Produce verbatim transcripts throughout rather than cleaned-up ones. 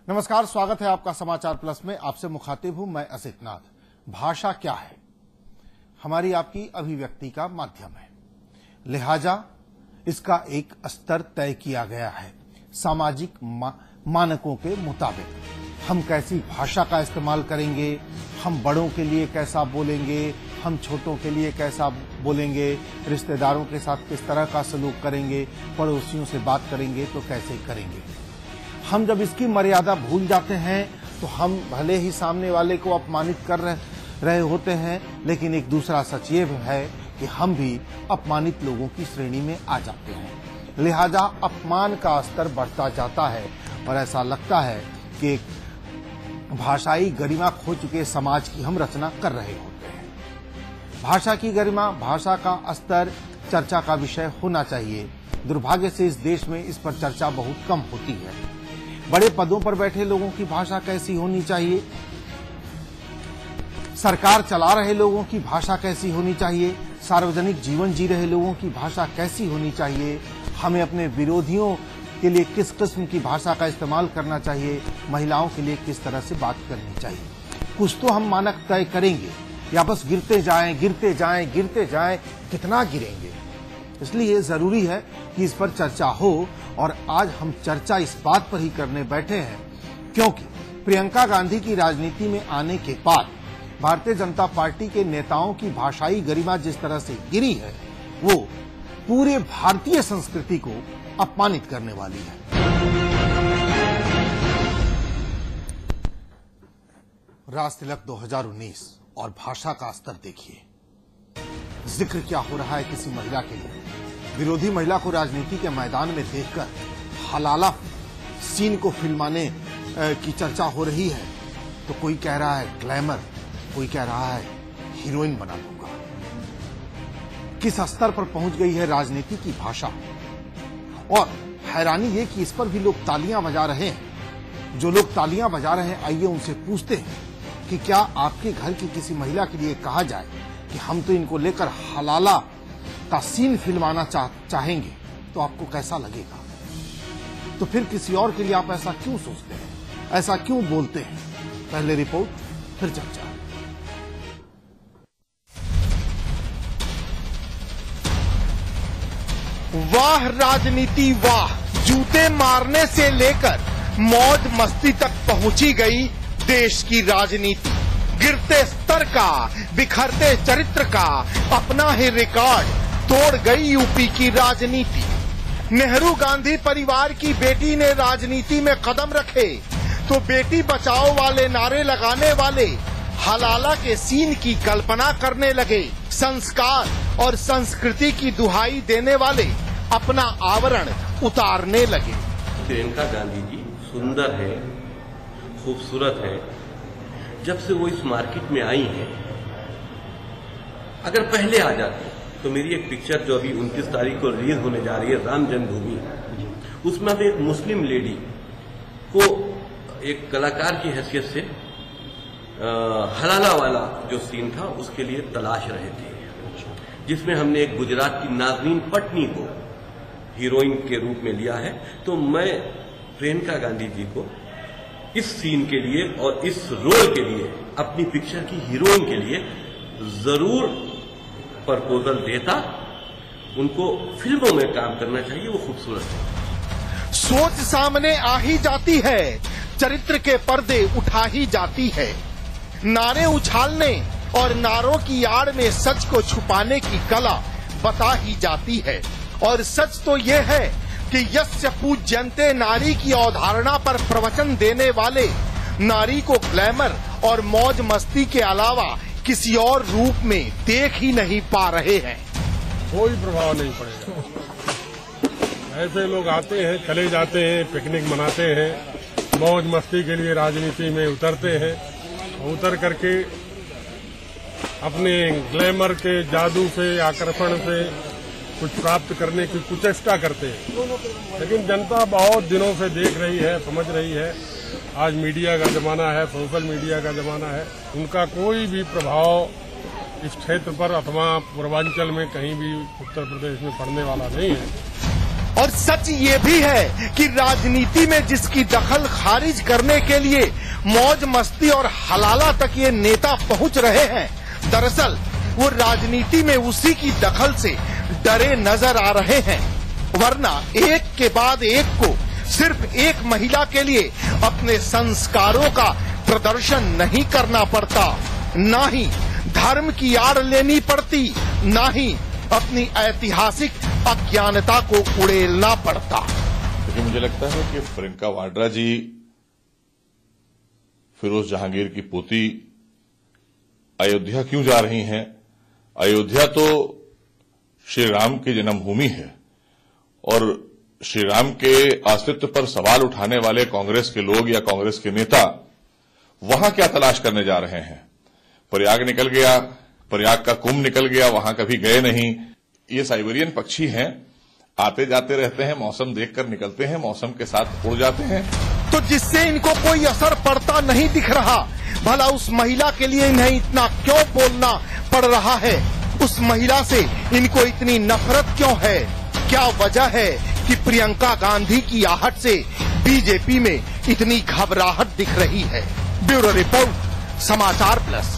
नमस्कार, स्वागत है आपका समाचार प्लस में। आपसे मुखातिब हूं मैं असित नाथ। भाषा क्या है? हमारी आपकी अभिव्यक्ति का माध्यम है, लिहाजा इसका एक स्तर तय किया गया है सामाजिक मा, मानकों के मुताबिक। हम कैसी भाषा का इस्तेमाल करेंगे, हम बड़ों के लिए कैसा बोलेंगे, हम छोटों के लिए कैसा बोलेंगे, रिश्तेदारों के साथ किस तरह का सलूक करेंगे, पड़ोसियों से बात करेंगे तो कैसे करेंगे। हम जब इसकी मर्यादा भूल जाते हैं तो हम भले ही सामने वाले को अपमानित कर रहे होते हैं, लेकिन एक दूसरा सच ये है कि हम भी अपमानित लोगों की श्रेणी में आ जाते हैं। लिहाजा अपमान का स्तर बढ़ता जाता है और ऐसा लगता है कि एक भाषाई गरिमा खो चुके समाज की हम रचना कर रहे होते हैं। भाषा की गरिमा, भाषा का स्तर चर्चा का विषय होना चाहिए। दुर्भाग्य से इस देश में इस पर चर्चा बहुत कम होती है। बड़े पदों पर बैठे लोगों की भाषा कैसी होनी चाहिए, सरकार चला रहे लोगों की भाषा कैसी होनी चाहिए, सार्वजनिक जीवन जी रहे लोगों की भाषा कैसी होनी चाहिए, हमें अपने विरोधियों के लिए किस किस्म की भाषा का इस्तेमाल करना चाहिए, महिलाओं के लिए किस तरह से बात करनी चाहिए, कुछ तो हम मानक तय करेंगे या बस गिरते जाएं गिरते जाएं गिरते जाएं कितना गिरेंगे। इसलिए जरूरी है कि इस पर चर्चा हो और आज हम चर्चा इस बात पर ही करने बैठे हैं क्योंकि प्रियंका गांधी की राजनीति में आने के बाद भारतीय जनता पार्टी के नेताओं की भाषाई गरिमा जिस तरह से गिरी है वो पूरे भारतीय संस्कृति को अपमानित करने वाली है। राज तिलक दो हज़ार उन्नीस और भाषा का स्तर देखिए। जिक्र क्या हो रहा है किसी महिला के लिए। विरोधी महिला को राजनीति के मैदान में देखकर हलाला सीन को फिल्माने की चर्चा हो रही है तो कोई कह रहा है ग्लैमर, कोई कह रहा है हीरोइन बना दूंगा। किस स्तर पर पहुंच गई है राजनीति की भाषा। और हैरानी ये कि इस पर भी लोग तालियां बजा रहे हैं। जो लोग तालियां बजा रहे हैं, आइए उनसे पूछते हैं कि क्या आपके घर की किसी महिला के लिए कहा जाए कि हम तो इनको लेकर हलाला का सीन फिल्माना चाह, चाहेंगे तो आपको कैसा लगेगा? तो फिर किसी और के लिए आप ऐसा क्यों सोचते हैं, ऐसा क्यों बोलते हैं? पहले रिपोर्ट फिर चर्चा। वाह राजनीति वाह, जूते मारने से लेकर मौज मस्ती तक पहुंची गई देश की राजनीति। गिरते स्तर का, बिखरते चरित्र का अपना ही रिकॉर्ड तोड़ गई यूपी की राजनीति। नेहरू गांधी परिवार की बेटी ने राजनीति में कदम रखे तो बेटी बचाओ वाले नारे लगाने वाले हलाला के सीन की कल्पना करने लगे। संस्कार और संस्कृति की दुहाई देने वाले अपना आवरण उतारने लगे। प्रियंका गांधी जी सुंदर है, खूबसूरत है। जब से वो इस मार्केट में आई है, अगर पहले आ जाती तो मेरी एक पिक्चर जो अभी उनतीस तारीख को रिलीज होने जा रही है, राम जन्मभूमि, उसमें अब एक मुस्लिम लेडी को एक कलाकार की हैसियत से हलाला वाला जो सीन था उसके लिए तलाश रहे थे, जिसमें हमने एक गुजरात की नाजनीन पटनी को हीरोइन के रूप में लिया है। तो मैं प्रियंका गांधी जी को इस सीन के लिए और इस रोल के लिए, अपनी पिक्चर की हीरोइन के लिए जरूर प्रपोजल देता। उनको फिल्मों में काम करना चाहिए, वो खूबसूरत है। सोच सामने आ ही जाती है, चरित्र के पर्दे उठा ही जाती है। नारे उछालने और नारों की आड़ में सच को छुपाने की कला बता ही जाती है। और सच तो ये है कि यस्य पूज्यन्ते नारी की अवधारणा पर प्रवचन देने वाले नारी को ग्लैमर और मौज मस्ती के अलावा किसी और रूप में देख ही नहीं पा रहे हैं। कोई प्रभाव नहीं पड़ेगा। ऐसे लोग आते हैं, चले जाते हैं, पिकनिक मनाते हैं, मौज मस्ती के लिए राजनीति में उतरते हैं, उतर करके अपने ग्लैमर के जादू से, आकर्षण से कुछ प्राप्त करने की कुचेष्टा करते हैं। लेकिन जनता बहुत दिनों से देख रही है, समझ रही है। आज मीडिया का जमाना है, सोशल मीडिया का जमाना है। उनका कोई भी प्रभाव इस क्षेत्र पर अथवा पूर्वांचल में कहीं भी उत्तर प्रदेश में पड़ने वाला नहीं है। और सच ये भी है कि राजनीति में जिसकी दखल खारिज करने के लिए मौज मस्ती और हलाला तक ये नेता पहुंच रहे हैं, दरअसल वो राजनीति में उसी की दखल से डरे नजर आ रहे हैं। वरना एक के बाद एक को सिर्फ एक महिला के लिए अपने संस्कारों का प्रदर्शन नहीं करना पड़ता, ना ही धर्म की आड़ लेनी पड़ती, ना ही अपनी ऐतिहासिक अज्ञानता को उड़ेलना पड़ता। लेकिन मुझे लगता है कि प्रियंका वाड्रा जी फिरोज जहांगीर की पोती अयोध्या क्यों जा रही हैं? अयोध्या तो श्री राम की जन्मभूमि है और श्री राम के अस्तित्व पर सवाल उठाने वाले कांग्रेस के लोग या कांग्रेस के नेता वहां क्या तलाश करने जा रहे हैं? प्रयाग निकल गया, प्रयाग का कुंभ निकल गया, वहां कभी गए नहीं। ये साइबेरियन पक्षी हैं, आते जाते रहते हैं, मौसम देखकर निकलते हैं, मौसम के साथ उड़ जाते हैं। तो जिससे इनको कोई असर पड़ता नहीं दिख रहा, भला उस महिला के लिए इन्हें इतना क्यों बोलना पड़ रहा है? उस महिला से इनको इतनी नफरत क्यों है? क्या वजह है कि प्रियंका गांधी की आहट से बीजेपी में इतनी घबराहट दिख रही है? Bureau report, Samachar plus.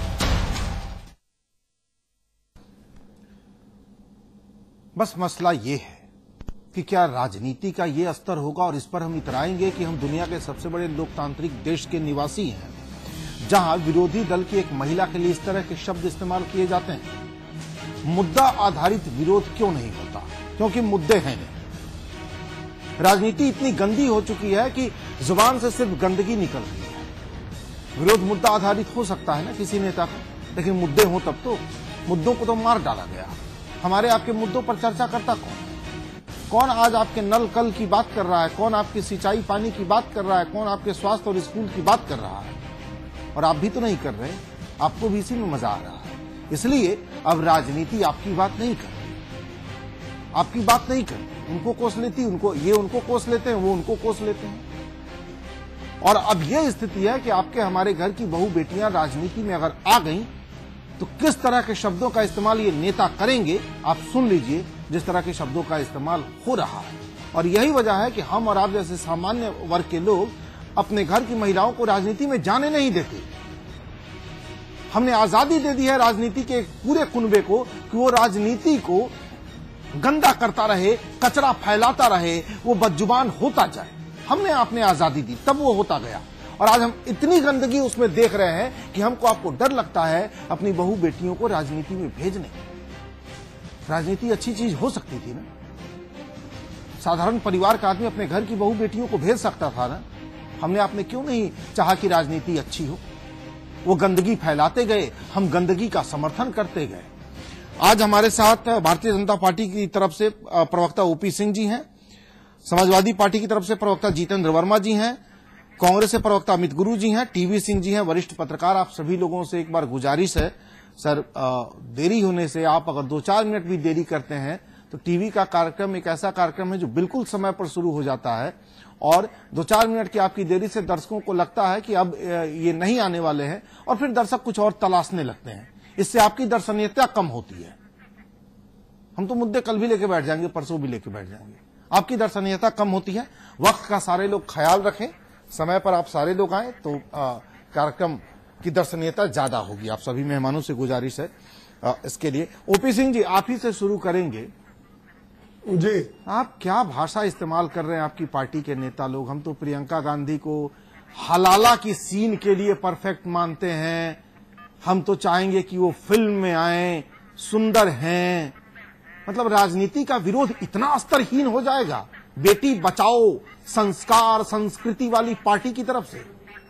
बस मसला ये है कि क्या राजनीति का ये स्तर होगा और इस पर हम इतराएंगे कि हम दुनिया के सबसे बड़े लोकतांत्रिक देश के निवासी हैं, जहां विरोधी दल की एक महिला के लिए इस तरह के शब्द इस्तेमाल किए जाते हैं। मुद्दा आधारित विरोध क्यों नहीं होता? क्योंकि मुद्दे हैं नहीं। राजनीति इतनी गंदी हो चुकी है कि जुबान से सिर्फ गंदगी निकल रही है। विरोध मुद्दा आधारित हो सकता है ना किसी नेता का, लेकिन मुद्दे हो तब तो। मुद्दों को तो मार डाला गया। हमारे आपके मुद्दों पर चर्चा करता कौन? कौन आज आपके नल कल की बात कर रहा है? कौन आपकी सिंचाई पानी की बात कर रहा है? कौन आपके स्वास्थ्य और स्कूल की बात कर रहा है? और आप भी तो नहीं कर रहे, आपको भी इसी में मजा आ रहा है। इसलिए अब राजनीति आपकी बात नहीं कर रही, आपकी बात नहीं कर रही, उनको कोस लेती, उनको ये उनको कोस लेते हैं, वो उनको कोस लेते हैं। और अब यह स्थिति है कि आपके हमारे घर की बहू बेटियां राजनीति में अगर आ गई तो किस तरह के शब्दों का इस्तेमाल ये नेता करेंगे, आप सुन लीजिए जिस तरह के शब्दों का इस्तेमाल हो रहा है। और यही वजह है कि हम और आप जैसे सामान्य वर्ग के लोग अपने घर की महिलाओं को राजनीति में जाने नहीं देते। हमने आजादी दे दी है राजनीति के पूरे कुनबे को कि वो राजनीति को गंदा करता रहे, कचरा फैलाता रहे, वो बदजुबान होता जाए। हमने आपने आजादी दी, तब वो होता गया। और आज हम इतनी गंदगी उसमें देख रहे हैं कि हमको आपको डर लगता है अपनी बहू बेटियों को राजनीति में भेजने। राजनीति अच्छी चीज हो सकती थी ना, साधारण परिवार का आदमी अपने घर की बहू बेटियों को भेज सकता था ना। हमने आपने क्यों नहीं चाहा कि राजनीति अच्छी हो? वो गंदगी फैलाते गए, हम गंदगी का समर्थन करते गए। आज हमारे साथ भारतीय जनता पार्टी की तरफ से प्रवक्ता ओपी सिंह जी हैं, समाजवादी पार्टी की तरफ से प्रवक्ता जितेंद्र वर्मा जी हैं, कांग्रेस से प्रवक्ता अमित गुरु जी हैं, टीवी सिंह जी हैं, वरिष्ठ पत्रकार। आप सभी लोगों से एक बार गुजारिश है सर, देरी होने से आप अगर दो चार मिनट भी देरी करते हैं तो टीवी का कार्यक्रम एक ऐसा कार्यक्रम है जो बिल्कुल समय पर शुरू हो जाता है और दो चार मिनट की आपकी देरी से दर्शकों को लगता है कि अब ये नहीं आने वाले हैं और फिर दर्शक कुछ और तलाशने लगते हैं। इससे आपकी दर्शनीयता कम होती है। हम तो मुद्दे कल भी लेके बैठ जाएंगे, परसों भी लेके बैठ जाएंगे, आपकी दर्शनीयता कम होती है। वक्त का सारे लोग ख्याल रखें, समय पर आप सारे लोग आए तो कार्यक्रम की दर्शनीयता ज्यादा होगी। आप सभी मेहमानों से गुजारिश है आ, इसके लिए। ओपी सिंह जी, आप ही से शुरू करेंगे जी। आप क्या भाषा इस्तेमाल कर रहे हैं आपकी पार्टी के नेता लोग? हम तो प्रियंका गांधी को हलाला की सीन के लिए परफेक्ट मानते हैं। हम तो चाहेंगे कि वो फिल्म में आए, सुंदर हैं। मतलब राजनीति का विरोध इतना स्तरहीन हो जाएगा बेटी बचाओ संस्कार संस्कृति वाली पार्टी की तरफ से?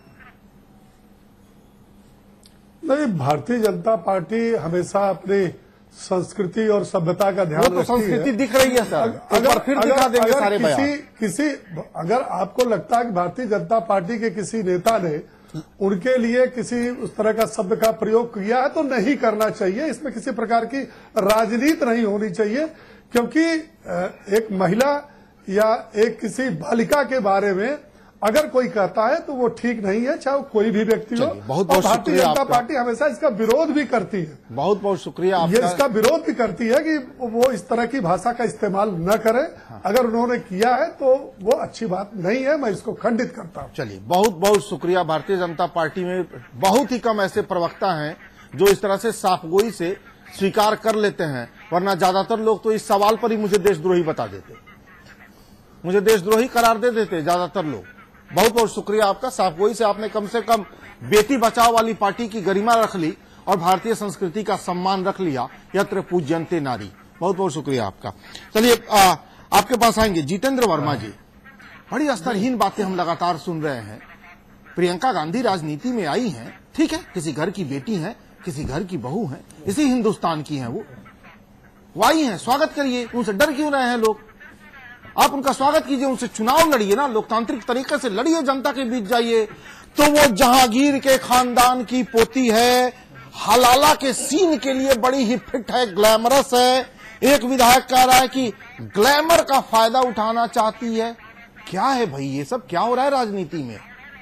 नहीं, भारतीय जनता पार्टी हमेशा अपनी संस्कृति और सभ्यता का ध्यान रखती है। तो संस्कृति दिख रही है सर, अगर फिर अगर, दिखा देंगे अगर सारे किसी किसी अगर आपको लगता है कि भारतीय जनता पार्टी के किसी नेता ने उनके लिए किसी उस तरह का शब्द का प्रयोग किया है तो नहीं करना चाहिए। इसमें किसी प्रकार की राजनीति नहीं होनी चाहिए, क्योंकि एक महिला या एक किसी बालिका के बारे में अगर कोई कहता है तो वो ठीक नहीं है, चाहे वो कोई भी व्यक्ति हो। बहुत बहुत भारतीय जनता पार्टी हमेशा इसका विरोध भी करती है। बहुत बहुत शुक्रिया आपका। ये इसका विरोध भी करती है कि वो इस तरह की भाषा का इस्तेमाल न करे। हाँ। अगर उन्होंने किया है तो वो अच्छी बात नहीं है, मैं इसको खंडित करता हूं। चलिए, बहुत बहुत शुक्रिया। भारतीय जनता पार्टी में बहुत ही कम ऐसे प्रवक्ता हैं जो इस तरह से साफगोई से स्वीकार कर लेते हैं, वरना ज्यादातर लोग तो इस सवाल पर ही मुझे देशद्रोही बता देते, मुझे देशद्रोही करार दे देते ज्यादातर लोग। बहुत बहुत शुक्रिया आपका। साफगोई से आपने कम से कम बेटी बचाओ वाली पार्टी की गरिमा रख ली और भारतीय संस्कृति का सम्मान रख लिया। यत्र पूज्यन्ते नारी। बहुत बहुत शुक्रिया आपका। चलिए, आपके पास आएंगे जितेंद्र वर्मा जी। बड़ी स्तरहीन बातें हम लगातार सुन रहे हैं। प्रियंका गांधी राजनीति में आई हैं, ठीक है, किसी घर की बेटी हैं, किसी घर की बहू हैं, इसी हिंदुस्तान की हैं, वो वो आई हैं, स्वागत करिए। उनसे डर क्यों रहे हैं लोग? आप उनका स्वागत कीजिए, उनसे चुनाव लड़िए ना, लोकतांत्रिक तरीके से लड़िए, जनता के बीच जाइए। तो वो जहांगीर के खानदान की पोती है, हलाला के सीन के लिए बड़ी ही फिट है, ग्लैमरस है। एक विधायक कह रहा है कि ग्लैमर का फायदा उठाना चाहती है। क्या है भाई, ये सब क्या हो रहा है राजनीति में?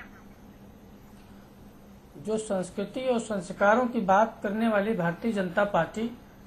जो संस्कृति और संस्कारों की बात करने वाली भारतीय जनता पार्टी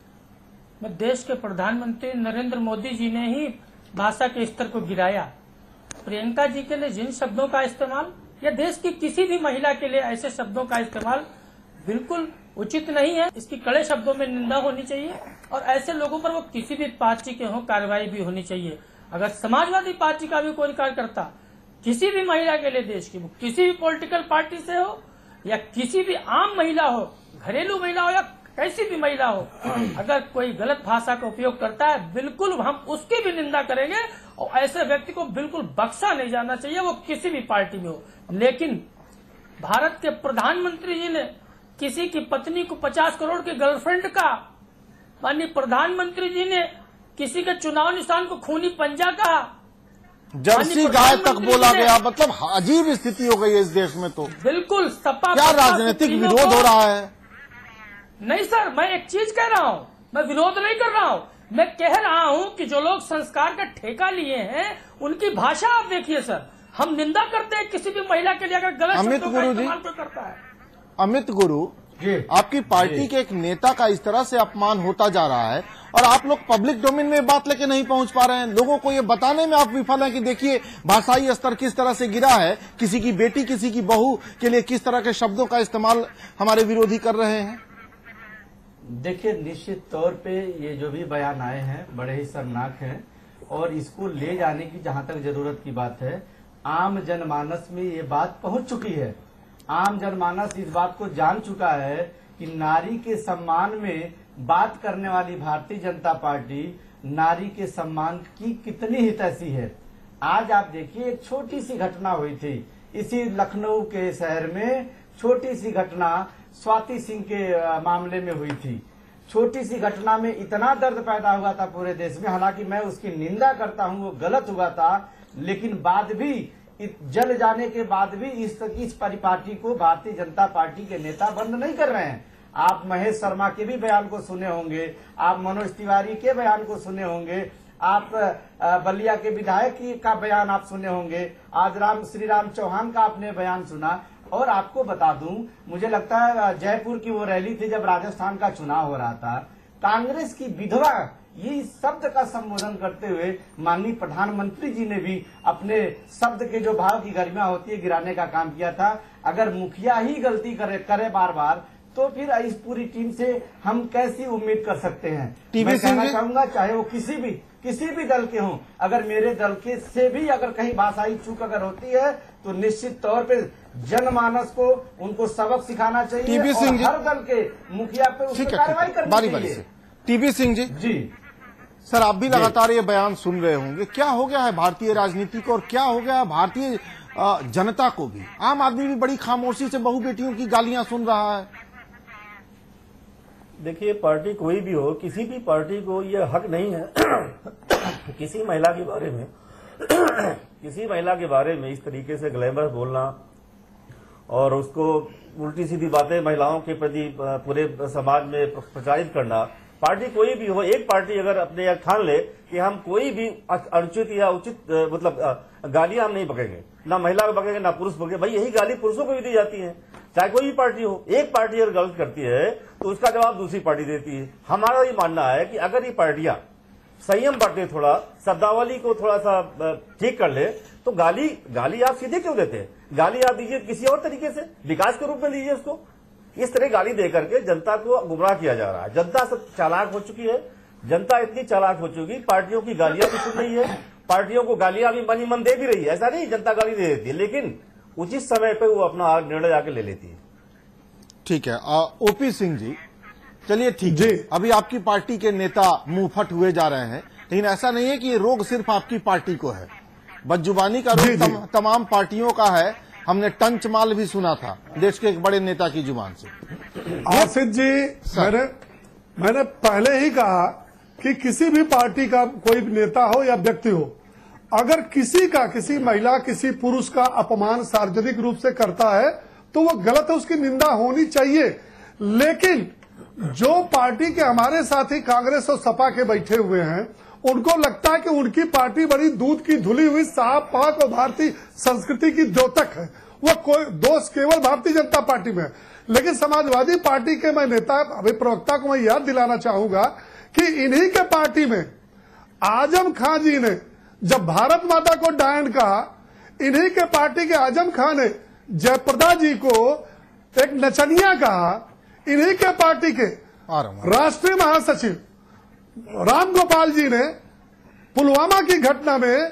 में देश के प्रधानमंत्री नरेंद्र मोदी जी ने ही भाषा के स्तर को गिराया। प्रियंका जी के लिए जिन शब्दों का इस्तेमाल या देश की किसी भी महिला के लिए ऐसे शब्दों का इस्तेमाल बिल्कुल उचित नहीं है। इसकी कड़े शब्दों में निंदा होनी चाहिए और ऐसे लोगों पर वो किसी भी पार्टी के हो कार्रवाई भी होनी चाहिए। अगर समाजवादी पार्टी का भी कोई कार्यकर्ता किसी भी महिला के लिए, देश की किसी भी पॉलिटिकल पार्टी से हो या किसी भी आम महिला हो, घरेलू महिला हो या कैसी भी महिला हो, अगर कोई गलत भाषा का उपयोग करता है, बिल्कुल हम उसकी भी निंदा करेंगे और ऐसे व्यक्ति को बिल्कुल बख्शा नहीं जाना चाहिए, वो किसी भी पार्टी में हो। लेकिन भारत के प्रधानमंत्री जी ने किसी की पत्नी को पचास करोड़ के गर्लफ्रेंड का, माननीय प्रधानमंत्री जी ने किसी के चुनाव निशान को खूनी पंजा कहा, जर्सी गाय तक बोला गया। मतलब अजीब स्थिति हो गई है इस देश में। तो बिल्कुल सपा क्या राजनीतिक विरोध हो रहा है? नहीं सर, मैं एक चीज कह रहा हूँ, मैं विरोध नहीं कर रहा हूँ, मैं कह रहा हूँ कि जो लोग संस्कार का ठेका लिए हैं उनकी भाषा आप देखिए सर। हम निंदा करते हैं किसी भी महिला के लिए अगर गलत शब्दों का इस्तेमाल करता है। अमित गुरु, आपकी पार्टी के एक नेता का इस तरह से अपमान होता जा रहा है और आप लोग पब्लिक डोमेन में बात लेके नहीं पहुंच पा रहे हैं। लोगों को ये बताने में आप विफल हैं कि देखिए भाषाई स्तर किस तरह से गिरा है, किसी की बेटी किसी की बहू के लिए किस तरह के शब्दों का इस्तेमाल हमारे विरोधी कर रहे हैं। देखिए, निश्चित तौर पे ये जो भी बयान आए हैं बड़े ही शर्मनाक हैं और इसको ले जाने की जहां तक जरूरत की बात है, आम जनमानस में ये बात पहुंच चुकी है। आम जनमानस इस बात को जान चुका है कि नारी के सम्मान में बात करने वाली भारतीय जनता पार्टी नारी के सम्मान की कितनी हितैषी है। आज आप देखिए, एक छोटी सी घटना हुई थी इसी लखनऊ के शहर में, छोटी सी घटना स्वाति सिंह के मामले में हुई थी। छोटी सी घटना में इतना दर्द पैदा हुआ था पूरे देश में। हालांकि मैं उसकी निंदा करता हूं, वो गलत हुआ था, लेकिन बाद भी जल जाने के बाद भी इस इस परिपाटी को भारतीय जनता पार्टी के नेता बंद नहीं कर रहे हैं। आप महेश शर्मा के भी बयान को सुने होंगे, आप मनोज तिवारी के बयान को सुने होंगे, आप बलिया के विधायक का बयान आप सुने होंगे, आज राम श्री राम चौहान का आपने बयान सुना। और आपको बता दूं, मुझे लगता है जयपुर की वो रैली थी जब राजस्थान का चुनाव हो रहा था, कांग्रेस की विधवा ये शब्द का संबोधन करते हुए माननीय प्रधानमंत्री जी ने भी अपने शब्द के जो भाव की गरिमा होती है गिराने का काम किया था। अगर मुखिया ही गलती करे करे बार बार, तो फिर इस पूरी टीम से हम कैसी उम्मीद कर सकते हैं। मैं कहना चाहूंगा, चाहे वो किसी भी किसी भी दल के हों, अगर मेरे दल के से भी अगर कहीं भाषाई चूक अगर होती है तो निश्चित तौर पे जनमानस को उनको सबक सिखाना चाहिए और हर दल के मुखिया पे उस पर कार्रवाई करनी चाहिए। टीबी सिंह जी जी सर, आप भी लगातार ये बयान सुन रहे होंगे। क्या हो गया है भारतीय राजनीति को और क्या हो गया है भारतीय जनता को भी? आम आदमी भी बड़ी खामोशी से बहू बेटियों की गालियां सुन रहा है। देखिए, पार्टी कोई भी हो, किसी भी पार्टी को यह हक नहीं है किसी महिला के बारे में किसी महिला के बारे में इस तरीके से ग्लैमर बोलना और उसको उल्टी सीधी बातें महिलाओं के प्रति पूरे समाज में प्रचारित करना, पार्टी कोई भी हो, एक पार्टी अगर अपने यह ठान ले कि हम कोई भी अनुचित या उचित मतलब गालियां हम नहीं बकेंगे, ना महिला को बकेंगे ना पुरुष बकेंगे, भाई यही गाली पुरुषों को भी दी जाती है, चाहे कोई भी पार्टी हो। एक पार्टी अगर गलत करती है तो उसका जवाब दूसरी पार्टी देती है। हमारा ये मानना है कि अगर ये पार्टियां संयम बरते, थोड़ा शब्दावली को थोड़ा सा ठीक कर ले, तो गाली गाली आप सीधे क्यों देते हैं? गाली आप दीजिए किसी और तरीके से, विकास के रूप में दीजिए उसको। इस तरह गाली दे करके जनता को गुमराह किया जा रहा है। जनता सब चालाक हो चुकी है, जनता इतनी चालाक हो चुकी, पार्टियों की गालियां भी सुन रही है, पार्टियों को गालियां भी मन ही मन दे भी रही है। ऐसा नहीं जनता गाली दे देती है, लेकिन उचित समय पर वो अपना निर्णय आके ले लेती है। ठीक है। ओपी सिंह जी, चलिए ठीक है, अभी आपकी पार्टी के नेता मुंहफट हुए जा रहे हैं, लेकिन ऐसा नहीं है कि ये रोग सिर्फ आपकी पार्टी को है, बदजुबानी का रोग तम, तमाम पार्टियों का है। हमने टंचमाल भी सुना था देश के एक बड़े नेता की जुबान से। आसिफ जी, मैंने मैंने पहले ही कहा कि किसी भी पार्टी का कोई नेता हो या व्यक्ति हो, अगर किसी का किसी महिला किसी पुरुष का अपमान सार्वजनिक रूप से करता है तो वो गलत है, उसकी निंदा होनी चाहिए। लेकिन जो पार्टी के हमारे साथी कांग्रेस और सपा के बैठे हुए हैं, उनको लगता है कि उनकी पार्टी बड़ी दूध की धुली हुई साफ पाक और भारतीय संस्कृति की द्योतक है, वो कोई दोष केवल भारतीय जनता पार्टी में है। लेकिन समाजवादी पार्टी के मैं नेता अभी प्रवक्ता को मैं याद दिलाना चाहूंगा कि इन्हीं के पार्टी में आजम खान जी ने जब भारत माता को डायन कहा, इन्हीं के पार्टी के आजम खान ने जयप्रदा जी को एक नचनिया कहा। इन्हीं के पार्टी के राष्ट्रीय महासचिव राम गोपाल जी ने पुलवामा की घटना में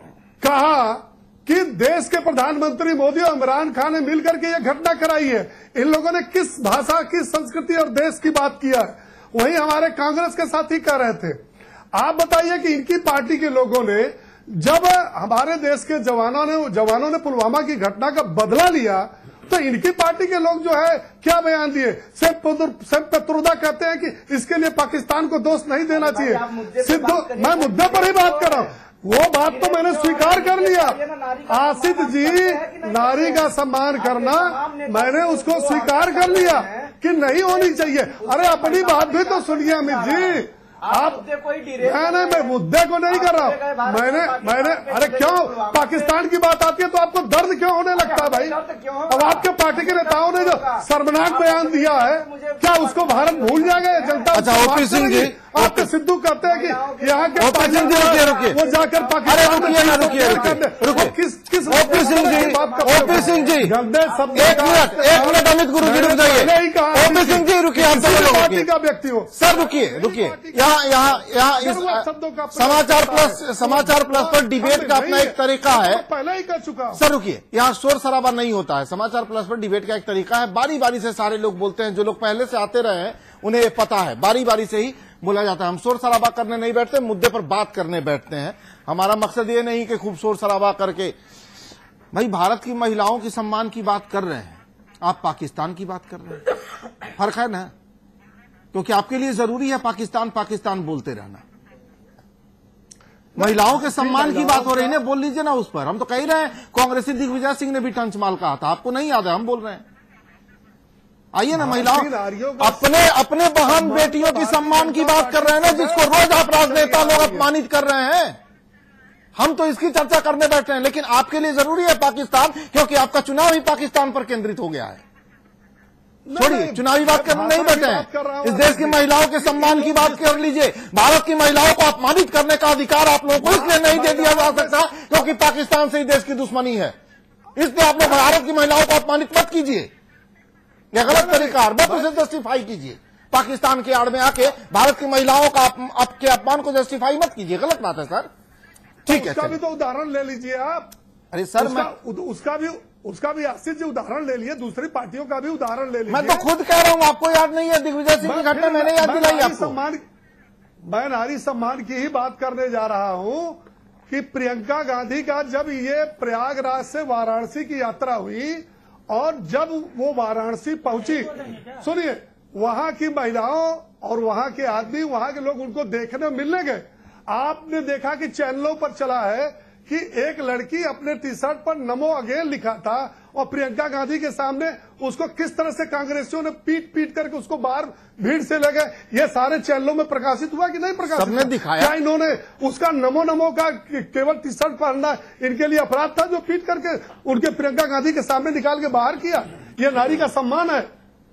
कहा कि देश के प्रधानमंत्री मोदी और इमरान खान ने मिलकर के यह घटना कराई है। इन लोगों ने किस भाषा की संस्कृति और देश की बात किया है? वही हमारे कांग्रेस के साथी कह रहे थे। आप बताइए कि इनकी पार्टी के लोगों ने जब हमारे देश के जवानों ने जवानों ने पुलवामा की घटना का बदला लिया, तो इनकी पार्टी के लोग जो है क्या बयान दिए? सेम पेत्रुदा कहते हैं कि इसके लिए पाकिस्तान को दोष नहीं देना चाहिए। सिद्धू, मैं मुद्दे पर ही बात कर रहा हूँ, वो बात तो मैंने स्वीकार कर लिया। आसिफ जी, नारी का सम्मान करना मैंने उसको स्वीकार कर लिया कि नहीं होनी चाहिए। अरे अपनी बात भी तो सुनिए अमित जी, आप मैंने मैं मुद्दे को नहीं कर रहा हूँ, मैंने मैंने अरे क्यों पाकिस्तान की बात आती है तो आपको दर्द क्यों होने लगता है भाई? अब आपके पार्टी के नेताओं ने जो शर्मनाक बयान दिया है, क्या उसको भारत भूल जाएगा जनता? अच्छा ओपी सिंह जी, आपके सिद्धू कहते हैं कि यहाँ के ओपी सिंह जी रुकिए रुकिए वो जाकर पाकिस्तान रुकिए ना रुकिए रुकिए किस किस ओपी सिंह जी ओपी सिंह जी गंदे शब्द एक मिनट एक मिनट अमित गुरु जी रुक जाइए। ओपी सिंह जी रुकिए, आप पार्टी का व्यक्ति हो सर, रुकिए रुकिए। यहाँ यहाँ यहाँ इस समाचार प्लस समाचार प्लस पर डिबेट का अपना एक तरीका है, पहले ही कर चुका सर। रुकिए, यहाँ शोर शराबा नहीं होता है। समाचार प्लस पर डिबेट का एक तरीका है, बारी बारी से सारे लोग बोलते हैं। जो लोग पहले से आते रहे हैं उन्हें ये पता है, बारी बारी से ही बोला जाता है। हम शोर शराबा करने नहीं बैठते, मुद्दे पर बात करने बैठते हैं। हमारा मकसद ये नहीं कि खूब शोर शराबा करके, भाई भारत की महिलाओं की सम्मान की बात कर रहे हैं, आप पाकिस्तान की बात कर रहे हैं, फर्क है ना? क्योंकि आपके लिए जरूरी है पाकिस्तान पाकिस्तान बोलते रहना। महिलाओं के सम्मान की बात हो रही है, बोल लीजिए ना उस पर। हम तो कह रहे हैं, कांग्रेसी दिग्विजय सिंह ने भी टंचमाल कहा था, आपको नहीं याद है? हम बोल रहे हैं, आइए ना। महिलाओं अपने अपने बहन बेटियों की सम्मान की बात कर रहे हैं ना, जिसको रोज आप राजनेता लोग अपमानित कर रहे हैं। हम तो इसकी चर्चा करने बैठे हैं, लेकिन आपके लिए जरूरी है पाकिस्तान, क्योंकि आपका चुनाव ही पाकिस्तान पर केंद्रित हो गया है। छोड़िए, चुनावी बात करने नहीं बैठे हैं, इस देश की महिलाओं के सम्मान की बात कर लीजिए। भारत की महिलाओं को अपमानित करने का अधिकार आप लोगों को इसलिए नहीं दे दिया जा सकता क्योंकि पाकिस्तान से ही देश की दुश्मनी है। इसलिए आप लोग भारत की महिलाओं को अपमानित मत कीजिए, यह गलत तरीका है, बस उसे जस्टिफाई कीजिए। पाकिस्तान के आड़ में आके भारत की महिलाओं का आपके अपमान को जस्टिफाई मत कीजिए, गलत बात है सर। ठीक है, उसका भी तो उदाहरण ले लीजिए आप। अरे सर, उसका, मैं उसका भी उसका भी आसिफ जी उदाहरण ले लिए, दूसरी पार्टियों का भी उदाहरण ले लीजिए। मैं तो खुद कह रहा हूं, आपको याद नहीं है दिग्विजय सिंह की घटना? मैंने याद दिलाई आपको। सम्मान, मैं नारी सम्मान की ही बात करने जा रहा हूं कि प्रियंका गांधी का जब ये प्रयागराज से वाराणसी की यात्रा हुई और जब वो वाराणसी पहुंची, सुनिए, वहां की महिलाओं और वहां के आदमी, वहां के लोग उनको देखने मिलने गए। आपने देखा कि चैनलों पर चला है कि एक लड़की अपने टी शर्ट पर नमो अगेन लिखा था और प्रियंका गांधी के सामने उसको किस तरह से कांग्रेसियों ने पीट पीट करके उसको बाहर भीड़ से ले गए, ये सारे चैनलों में प्रकाशित हुआ कि नहीं प्रकाशित? सबने दिखाया। क्या इन्होंने उसका नमो नमो का केवल टी शर्ट पहनना इनके लिए अपराध था जो पीट करके उनके प्रियंका गांधी के सामने निकाल के बाहर किया? ये नारी का सम्मान है।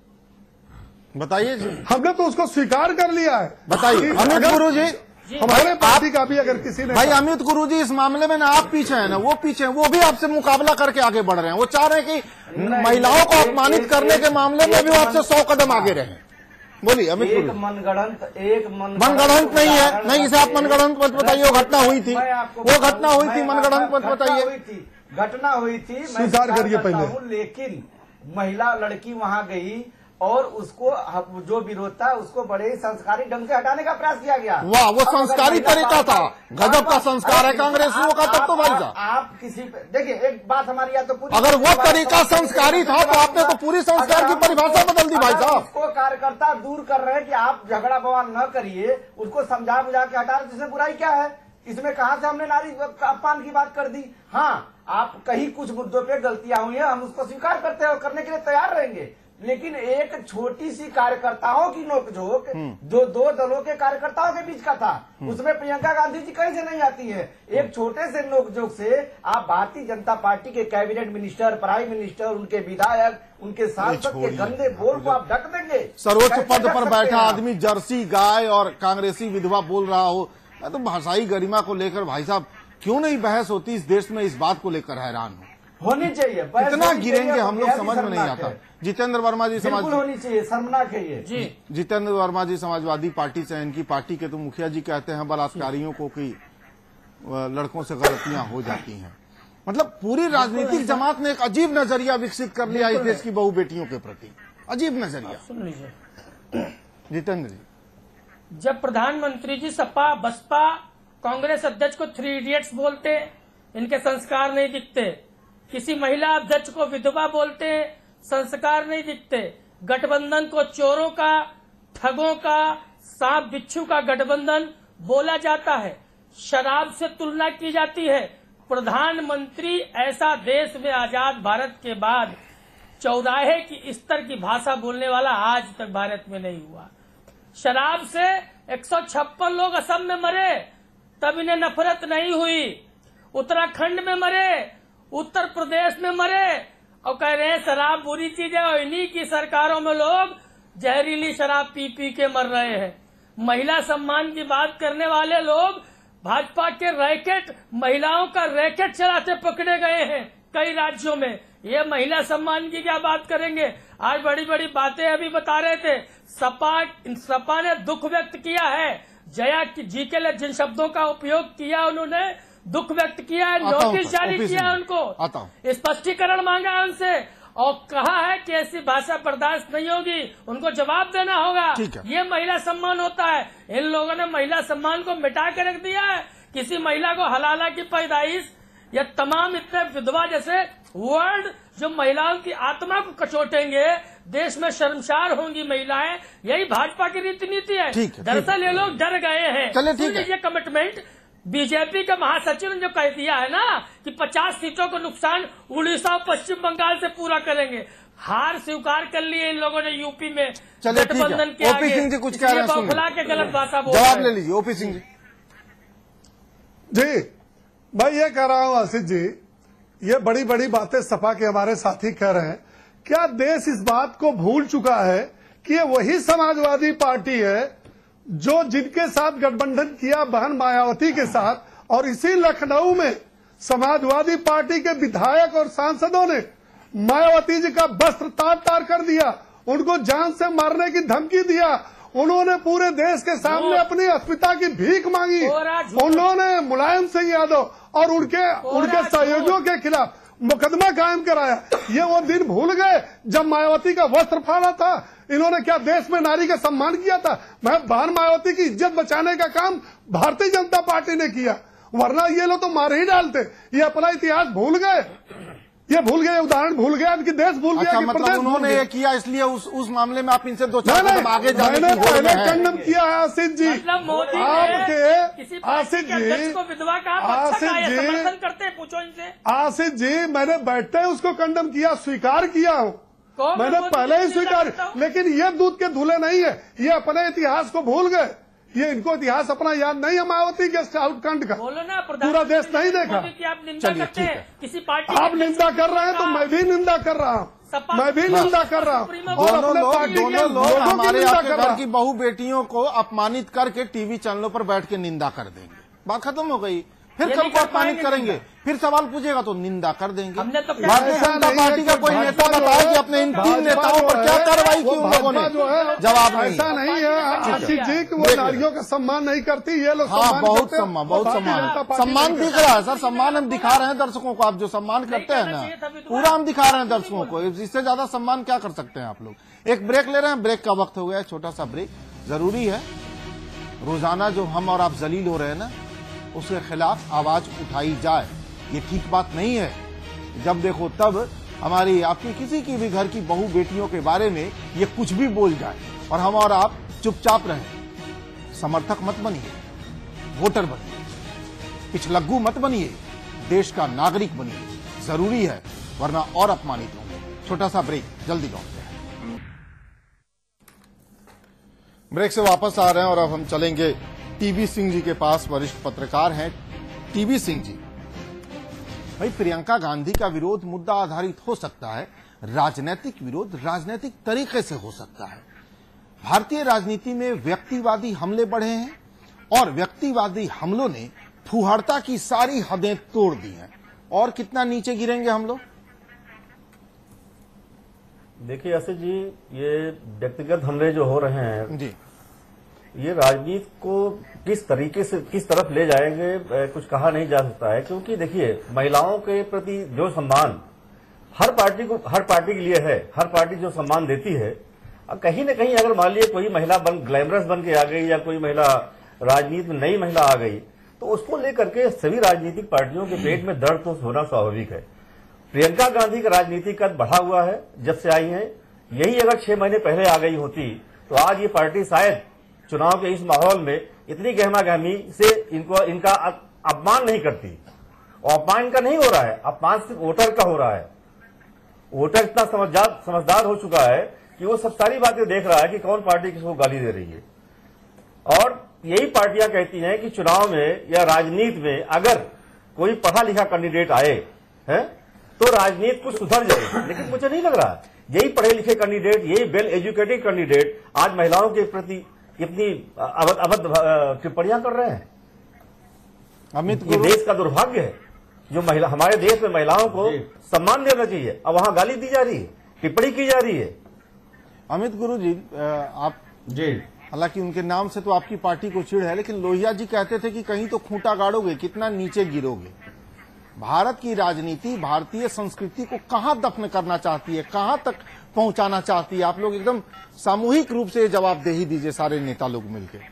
बताइए जी। हमने तो उसको स्वीकार कर लिया है। बताइए अमित गुरु जी, हमारे पार्टी का भी अगर किसी ने भाई अमित गुरु जी इस मामले में ना आप पीछे हैं ना वो पीछे हैं, वो भी आपसे मुकाबला करके आगे बढ़ रहे हैं। वो चाह रहे हैं कि महिलाओं को अपमानित करने के मामले में भी वो आपसे सौ कदम आगे रहे। बोलिए अमित गुरु। एक मनगढ़ंत एक मनगढ़ंत नहीं है, नहीं इसे आप मनगढ़ंत मत बताइए। वो घटना हुई थी, वो घटना हुई थी, मनगढ़ंत मत बताइए। घटना हुई थी, मैं स्वीकार करिए पहले। लेकिन महिला लड़की वहां गई और उसको जो विरोध था उसको बड़े ही संस्कारी ढंग से हटाने का प्रयास किया गया। वाह, वो संस्कारी तरीका था, गजब का संस्कार है कांग्रेसियों का। तब तो भाई साहब आप किसी देखिए एक बात हमारी या तो पूरी, अगर वो तरीका संस्कारी था तो आपने तो पूरी संस्कार की परिभाषा बदल दी भाई साहब। उसको कार्यकर्ता दूर कर रहे हैं कि आप झगड़ा बवाल न करिए, उसको समझा बुझा के हटा, जिसमें बुराई क्या है? इसमें कहां से हमने नारी अपमान की बात कर दी? हाँ, आप कहीं कुछ मुद्दों पे गलतियां हुई है, हम उसको स्वीकार करते हैं और करने के लिए तैयार रहेंगे। लेकिन एक छोटी सी कार्यकर्ताओं की नोकझोंक जो दो दलों के कार्यकर्ताओं के बीच का था, उसमें प्रियंका गांधी जी कहीं से नहीं आती है। एक छोटे से नोकझोंक से आप भारतीय जनता पार्टी के कैबिनेट मिनिस्टर, प्राइम मिनिस्टर, उनके विधायक, उनके सांसद के गंदे बोल को आप ढक देंगे। सर्वोच्च पद पर बैठा आदमी जर्सी गाय और कांग्रेसी विधवा बोल रहा हो, तो भाषाई गरिमा को लेकर भाई साहब क्यों नहीं बहस होती इस देश में? इस बात को लेकर हैरान हूं। होनी चाहिए, कितना गिरेंगे हम लोग समझ में नहीं आता। जितेंद्र वर्मा जी समाज होनी चाहिए, शर्मनाक है ये जी। जितेंद्र वर्मा जी समाजवादी पार्टी से, इनकी पार्टी के तो मुखिया जी कहते हैं बलात्कारियों को कि लड़कों से गलतियां हो जाती हैं। मतलब पूरी राजनीतिक जमात ने एक अजीब नजरिया विकसित कर लिया इस देश की बहु बेटियों के प्रति। अजीब नजरिया। सुन लीजिए जितेंद्र जी, जब प्रधानमंत्री जी सपा बसपा कांग्रेस अध्यक्ष को थ्री इडियट्स बोलते, इनके संस्कार नहीं दिखते। किसी महिला अध्यक्ष को विधवा बोलते, संस्कार नहीं दिखते। गठबंधन को चोरों का, ठगों का, सांप बिच्छू का गठबंधन बोला जाता है। शराब से तुलना की जाती है। प्रधानमंत्री ऐसा देश में आजाद भारत के बाद चौराहे की स्तर की भाषा बोलने वाला आज तक भारत में नहीं हुआ। शराब से एक सौ छप्पन लोग असम में मरे, तब इन्हें नफरत नहीं हुई। उत्तराखंड में मरे, उत्तर प्रदेश में मरे, और कह रहे हैं शराब बुरी चीज है, और इन्हीं की सरकारों में लोग जहरीली शराब पी पी के मर रहे हैं। महिला सम्मान की बात करने वाले लोग भाजपा के रैकेट, महिलाओं का रैकेट चलाते पकड़े गए हैं कई राज्यों में। ये महिला सम्मान की क्या बात करेंगे? आज बड़ी बड़ी बातें अभी बता रहे थे। सपा सपा ने दुख व्यक्त किया है। जया जी के लिए जिन शब्दों का उपयोग किया उन्होंने, दुख व्यक्त किया है, नोटिस जारी किया है, उनको स्पष्टीकरण मांगा है उनसे, और कहा है कि ऐसी भाषा बर्दाश्त नहीं होगी, उनको जवाब देना होगा। ये महिला सम्मान होता है। इन लोगों ने महिला सम्मान को मिटा के रख दिया है। किसी महिला को हलाला की पैदाइश या तमाम इतने विधवा जैसे वर्ड जो महिलाओं की आत्मा को कचोटेंगे, देश में शर्मसार होंगी महिलाएं। यही भाजपा की रीति नीति है। दरअसल ये लोग डर गए हैं। चलिए ये कमिटमेंट बीजेपी के महासचिव ने जो कह दिया है ना कि पचास सीटों को नुकसान उड़ीसा और पश्चिम बंगाल से पूरा करेंगे, हार स्वीकार कर लिए इन लोगों ने यूपी में गठबंधन के आगे। ओपी सिंह जी कुछ कह रहे हैं, बौखला के गलत भाषा बोल जवाब ले लीजिए। ओपी सिंह जी। जी मैं ये कह रहा हूं आसिफ जी, ये बड़ी बड़ी बातें सपा के हमारे साथी कह रहे हैं। क्या देश इस बात को भूल चुका है कि ये वही समाजवादी पार्टी है जो जिनके साथ गठबंधन किया बहन मायावती के साथ, और इसी लखनऊ में समाजवादी पार्टी के विधायक और सांसदों ने मायावती जी का वस्त्र तार तार कर दिया, उनको जान से मारने की धमकी दिया। उन्होंने पूरे देश के सामने अपनी अस्मिता की भीख मांगी। उन्होंने मुलायम सिंह यादव और उनके उनके सहयोगियों के खिलाफ मुकदमा कायम कराया। ये वो दिन भूल गए जब मायावती का वस्त्र फाड़ा था। इन्होंने क्या देश में नारी का सम्मान किया था? मैं बहन मायावती की इज्जत बचाने का काम भारतीय जनता पार्टी ने किया, वरना ये लोग तो मार ही डालते। ये अपना इतिहास भूल गए। ये भूल गए, उदाहरण भूल गया कि देश भूल गया अच्छा, कि मतलब प्रदेश भूल उन्होंने गया। ये किया इसलिए उस उस मामले में आप इनसे दो नहीं, चार कदम आगे जाने मैंने की होड़ पहले में हैं। खंडन किया है आसिफ जी। मतलब मोदी ने आपके किसी पार्टी आसिफ के अध्यक्ष जी को विधवा कहा तो अच्छा आसिफ कहा है, जी समर्थन करते हैं, पूछो इनसे। आसिफ जी मैंने बैठते ही उसको कंडम किया, स्वीकार किया हूँ, कौन मैंने मोदी पहले ही की स्वीकार, निंदा करता हूं? लेकिन ये दूध के धुले नहीं है, ये अपने इतिहास को भूल गए। ये इनको इतिहास अपना याद नहीं है, मायावती गेस्ट हाउस कांड का बोलो ना, पूरा देश नहीं देखा। मोदी की आप निंदा चलिए, करते ठीक हैं है। किसी पार्टी आप के निंदा कर रहे हैं तो मैं भी निंदा कर रहा हूँ, सपा- मैं भी निंदा कर रहा हूँ, और दोनों अपने लोग पार्टी के दोनों लोग लोगों की हमारे निंदा आपके कर घर रहा की बहू बेटियों को अपमानित करके टीवी चैनलों पर बैठ के निंदा कर देंगे, बात खत्म हो गई। फिर ये कल नहीं को कर अपमानित पाएंगे करेंगे, निंदा। फिर सवाल पूछेगा तो निंदा कर देंगे। हमने तो क्या भारतीय ऐसा जनता नहीं पार्टी है का कि कोई भाजपा नेता जो बताए है, कि अपने इन तीन भाजपा नेताओं जो पर है, क्या कार्रवाई की वो उन लोगों भाजपा जो है, ने, जवाब नहीं। ऐसा नहीं है आशीष जी कि वो नारियों का सम्मान नहीं करती, ये लोग हाँ, सम्मान बहुत करते हैं, सम्मान, वो बहुत भारतीय जनता सम्मान, पार्टी सम्मान नहीं दिख करती। रहा है सर, सम्मान हम दिखा रहे हैं दर्शकों को। आप जो सम्मान करते हैं ना, पूरा हम दिखा रहे हैं दर्शकों को, इससे ज्यादा सम्मान क्या कर सकते हैं आप लोग। एक ब्रेक ले रहे हैं, ब्रेक का वक्त हो गया है, छोटा सा ब्रेक जरूरी है। रोजाना जो हम और आप जलील हो रहे हैं ना, उसके खिलाफ आवाज उठाई जाए, ये ठीक बात नहीं है। जब देखो तब हमारी आपकी किसी की भी घर की बहू बेटियों के बारे में ये कुछ भी बोल जाए और हम और आप चुपचाप रहें। समर्थक मत बनिए, वोटर बनिए, पिछलग्गू मत बनिए, देश का नागरिक बनिए, जरूरी है, वरना और अपमानित होंगे। छोटा सा ब्रेक, जल्दी लौटते हैं। ब्रेक से वापस आ रहे हैं और अब हम चलेंगे टीबी सिंह जी के पास। वरिष्ठ पत्रकार हैं टीबी सिंह जी। भाई, प्रियंका गांधी का विरोध मुद्दा आधारित हो सकता है, राजनीतिक विरोध राजनीतिक तरीके से हो सकता है। भारतीय राजनीति में व्यक्तिवादी हमले बढ़े हैं और व्यक्तिवादी हमलों ने फुहारता की सारी हदें तोड़ दी हैं। और कितना नीचे गिरेंगे हम लोग? देखिए आसिफ जी, ये व्यक्तिगत हमले जो हो रहे हैं जी, ये राजनीति को किस तरीके से किस तरफ ले जाएंगे कुछ कहा नहीं जा सकता है। क्योंकि देखिए, महिलाओं के प्रति जो सम्मान हर पार्टी को हर पार्टी के लिए है, हर पार्टी जो सम्मान देती है, कहीं न कहीं अगर मान लीजिए कोई महिला बन ग्लैमरस बन के आ गई या कोई महिला राजनीति में नई महिला आ गई, तो उसको लेकर के सभी राजनीतिक पार्टियों के पेट में दर्द तो होना स्वाभाविक है। प्रियंका गांधी का राजनीतिक कद बढ़ा हुआ है जब से आई है। यही अगर छह महीने पहले आ गई होती तो आज ये पार्टी शायद चुनाव के इस माहौल में इतनी गहमा गहमी से इनको इनका अपमान नहीं करती। और अपमान इनका नहीं हो रहा है, अपमान सिर्फ वोटर का हो रहा है। वोटर इतना समझदार समझदार हो चुका है कि वो सब सारी बातें देख रहा है कि कौन पार्टी किसको गाली दे रही है। और यही पार्टियां कहती हैं कि चुनाव में या राजनीति में अगर कोई पढ़ा लिखा कैंडिडेट आए है तो राजनीति कुछ सुधर जाएगी। लेकिन मुझे नहीं लग रहा यही पढ़े लिखे कैंडिडेट, यही वेल एजुकेटेड कैंडिडेट आज महिलाओं के प्रति इतनी अवध अवध टिप्पणियां कर रहे हैं। अमित ये देश का दुर्भाग्य है। जो महिला हमारे देश में महिलाओं को सम्मान देना चाहिए, अब वहां गाली दी जा रही है, टिप्पणी की जा रही है। अमित गुरु जी, आप जी, हालांकि उनके नाम से तो आपकी पार्टी को चिढ़ है, लेकिन लोहिया जी कहते थे कि कहीं तो खूंटा गाड़ोगे, कितना नीचे गिरोगे। भारत की राजनीति भारतीय संस्कृति को कहां दफन करना चाहती है, कहां तक पहुंचाना चाहती है? आप लोग एकदम सामूहिक रूप से जवाब दे ही दीजिए, सारे नेता लोग मिलकर।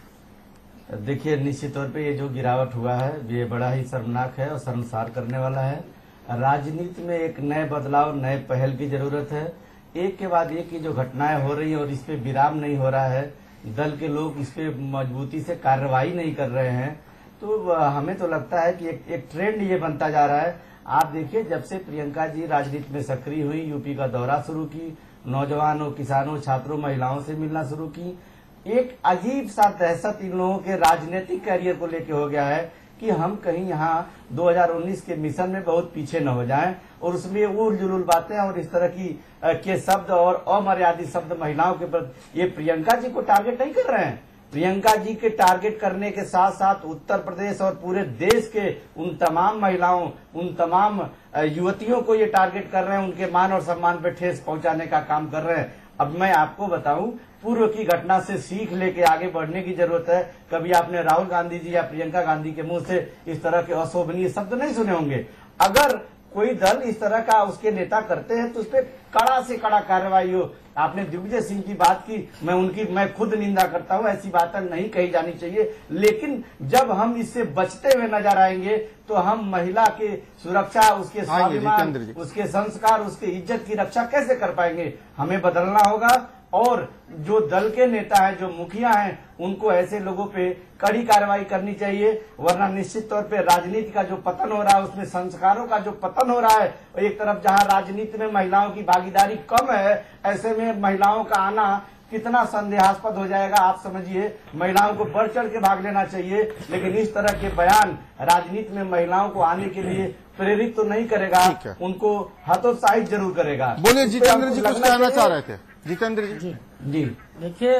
देखिए, निश्चित तौर पे ये जो गिरावट हुआ है ये बड़ा ही शर्मनाक है और शर्मसार करने वाला है। राजनीति में एक नए बदलाव, नए पहल की जरूरत है। एक के बाद एक की जो घटनाएं हो रही हैं और इस पे विराम नहीं हो रहा है, दल के लोग इस पे मजबूती से कार्रवाई नहीं कर रहे हैं, तो हमें तो लगता है कि एक, एक ट्रेंड ये बनता जा रहा है। आप देखिए, जब से प्रियंका जी राजनीति में सक्रिय हुई, यूपी का दौरा शुरू की, नौजवानों, किसानों, छात्रों, महिलाओं से मिलना शुरू की, एक अजीब सा दहशत इन लोगों के राजनीतिक कैरियर को लेके हो गया है कि हम कहीं यहाँ दो हज़ार उन्नीस के मिशन में बहुत पीछे न हो जाएं और उसमें उल जुलूल बातें और इस तरह की के शब्द और अमर्यादित शब्द महिलाओं के प्रति, ये प्रियंका जी को टारगेट नहीं कर रहे हैं। प्रियंका जी के टारगेट करने के साथ साथ उत्तर प्रदेश और पूरे देश के उन तमाम महिलाओं, उन तमाम युवतियों को ये टारगेट कर रहे हैं, उनके मान और सम्मान पे ठेस पहुंचाने का काम कर रहे हैं। अब मैं आपको बताऊं, पूर्व की घटना से सीख लेके आगे बढ़ने की जरूरत है। कभी आपने राहुल गांधी जी या प्रियंका गांधी के मुंह से इस तरह के अशोभनीय शब्द नहीं सुने होंगे। अगर कोई दल इस तरह का उसके नेता करते हैं तो उस पर कड़ा से कड़ा कार्रवाई हो। आपने दिग्विजय सिंह की बात की, मैं उनकी मैं खुद निंदा करता हूं, ऐसी बातें नहीं कही जानी चाहिए। लेकिन जब हम इससे बचते हुए नजर आएंगे तो हम महिला के सुरक्षा, उसके स्वाभिमान, उसके संस्कार, उसके इज्जत की रक्षा कैसे कर पाएंगे? हमें बदलना होगा और जो दल के नेता हैं, जो मुखिया हैं, उनको ऐसे लोगों पे कड़ी कार्रवाई करनी चाहिए, वरना निश्चित तौर पे राजनीति का जो पतन हो रहा है, उसमें संस्कारों का जो पतन हो रहा है, एक तरफ जहां राजनीति में महिलाओं की भागीदारी कम है, ऐसे में महिलाओं का आना कितना संदेहास्पद हो जाएगा आप समझिए। महिलाओं को बढ़ चढ़ के भाग लेना चाहिए, लेकिन इस तरह के बयान राजनीति में महिलाओं को आने के लिए प्रेरित तो नहीं करेगा, उनको हतोत्साहित जरूर करेगा। बोलिए जितेंद्र जी, कुछ कहना चाह रहे थे जितेंद्र जी? जी जी देखिए,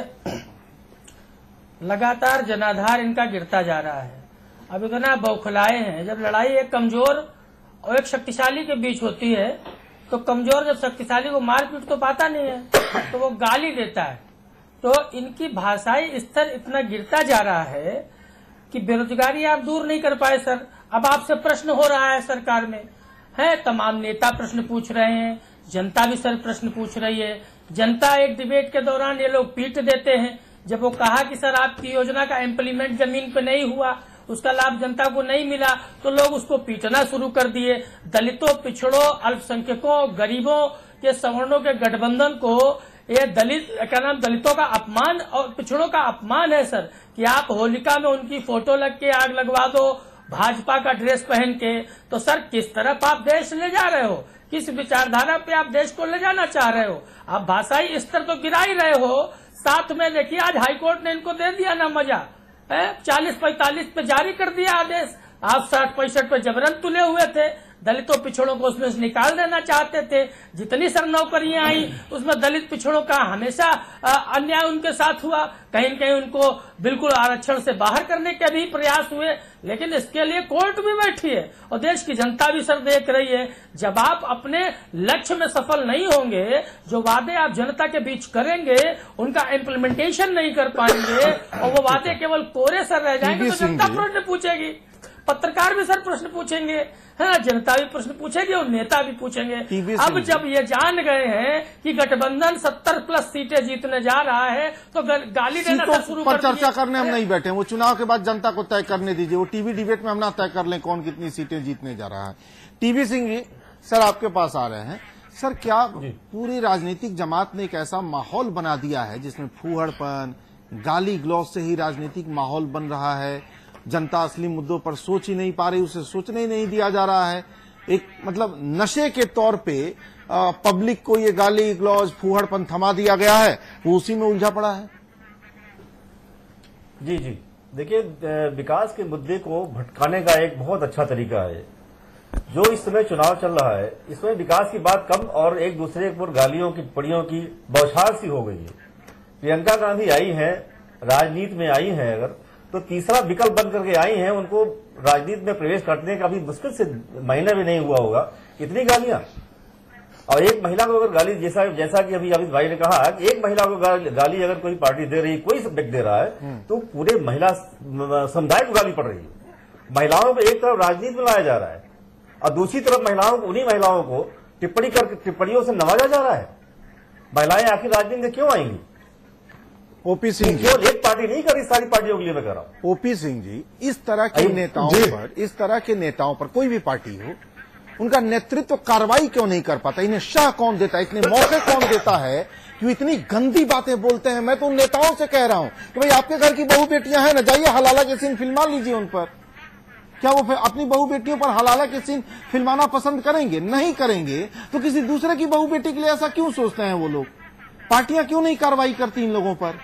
लगातार जनाधार इनका गिरता जा रहा है। अब इतना बौखलाए हैं। जब लड़ाई एक कमजोर और एक शक्तिशाली के बीच होती है तो कमजोर जब शक्तिशाली को मार पीट तो पाता नहीं है तो वो गाली देता है। तो इनकी भाषाई स्तर इतना गिरता जा रहा है कि बेरोजगारी आप दूर नहीं कर पाए सर। अब आपसे प्रश्न हो रहा है सरकार में, है तमाम नेता प्रश्न पूछ रहे हैं, जनता भी सर प्रश्न पूछ रही है। जनता एक डिबेट के दौरान ये लोग पीट देते हैं जब वो कहा कि सर आपकी योजना का इम्प्लीमेंट जमीन पे नहीं हुआ, उसका लाभ जनता को नहीं मिला, तो लोग उसको पीटना शुरू कर दिए। दलितों, पिछड़ों, अल्पसंख्यकों, गरीबों के, सवर्णों के गठबंधन को ये दलित क्या नाम दलितों का अपमान और पिछड़ों का अपमान है सर कि आप होलिका में उनकी फोटो लग के आग लगवा दो भाजपा का ड्रेस पहन के। तो सर किस तरफ आप देश ले जा रहे हो? किस विचारधारा पे आप देश को ले जाना चाह रहे हो? आप भाषाई स्तर तो गिरा ही रहे हो, साथ में देखिए आज हाईकोर्ट ने इनको दे दिया ना मजा, चालीस पैंतालीस पे जारी कर दिया आदेश। आप साठ पैंसठ पे जबरन तुले हुए थे, दलितों पिछड़ों को उसमें से निकाल देना चाहते थे। जितनी सर नौकरियां आई उसमें दलित पिछड़ों का हमेशा अन्याय उनके साथ हुआ, कहीं न कहीं उनको बिल्कुल आरक्षण से बाहर करने के भी प्रयास हुए, लेकिन इसके लिए कोर्ट भी बैठी है और देश की जनता भी सर देख रही है। जब आप अपने लक्ष्य में सफल नहीं होंगे, जो वादे आप जनता के बीच करेंगे उनका इम्प्लीमेंटेशन नहीं कर पाएंगे और वो वादे केवल कोरे सर रह जाएंगे तो जनता प्रश्न पूछेगी, पत्रकार भी सर प्रश्न पूछेंगे, है ना, जनता भी प्रश्न पूछेगी और नेता भी पूछेंगे। अब जब ये जान गए हैं कि गठबंधन सत्तर प्लस सीटें जीतने जा रहा है तो गाली देना सर शुरू पर चर्चा करने हम नहीं बैठे, वो चुनाव के बाद जनता को तय करने दीजिए। वो टीवी डिबेट में हम ना तय कर लें कौन कितनी सीटें जीतने जा रहा है। टीवी सिंह जी सर आपके पास आ रहे हैं। सर क्या पूरी राजनीतिक जमात ने एक ऐसा माहौल बना दिया है जिसमें फूहड़पन, गाली गलौज से ही राजनीतिक माहौल बन रहा है? जनता असली मुद्दों पर सोच ही नहीं पा रही, उसे सोचने ही नहीं दिया जा रहा है। एक मतलब नशे के तौर पे आ, पब्लिक को ये गाली गलौज फूहड़पन थमा दिया गया है, वो उसी में उलझा पड़ा है। जी जी देखिए, विकास के मुद्दे को भटकाने का एक बहुत अच्छा तरीका है। जो इस समय चुनाव चल रहा है इसमें विकास की बात कम और एक दूसरे पर गालियों की टिप्पणियों की बौछार सी हो गई है। प्रियंका गांधी आई है, राजनीति में आई है, अगर तो तीसरा विकल्प बन करके आई हैं, उनको राजनीति में प्रवेश करने का भी मुश्किल से महीना भी नहीं हुआ होगा, इतनी गालियां। और एक महिला को अगर गाली, जैसा जैसा कि अभी अमित भाई ने कहा कि एक महिला को गाली, गाली अगर कोई पार्टी दे रही, कोई सब्जेक्ट दे रहा है तो पूरे महिला समुदाय को गाली पड़ रही है। महिलाओं को एक तरफ राजनीति में लाया जा रहा है और दूसरी तरफ महिलाओं को, उन्हीं महिलाओं को टिप्पणी कर टिप्पणियों से नवाजा जा रहा है। महिलाएं आखिर राजनीति में क्यों आएंगी? ओपी सिंह जी, एक पार्टी नहीं कर रही, सारी पार्टियों के लिए मैं कह रहा हूं। ओपी सिंह जी, इस तरह के नेताओं पर इस तरह के नेताओं पर कोई भी पार्टी हो, उनका नेतृत्व कार्रवाई क्यों नहीं कर पाता? इन्हें शाह कौन देता है? इतने मौके कौन देता है कि इतनी गंदी बातें बोलते हैं? मैं तो उन नेताओं से कह रहा हूं कि भाई आपके घर की बहू बेटियां हैं ना, जाइए हलाला के सीन फिल्मा लीजिए उन पर। क्या वो अपनी बहू बेटियों पर हलाला के सीन फिल्माना पसंद करेंगे? नहीं करेंगे तो किसी दूसरे की बहू बेटी के लिए ऐसा क्यों सोचते हैं वो लोग? पार्टियां क्यों नहीं कार्रवाई करती इन लोगों पर?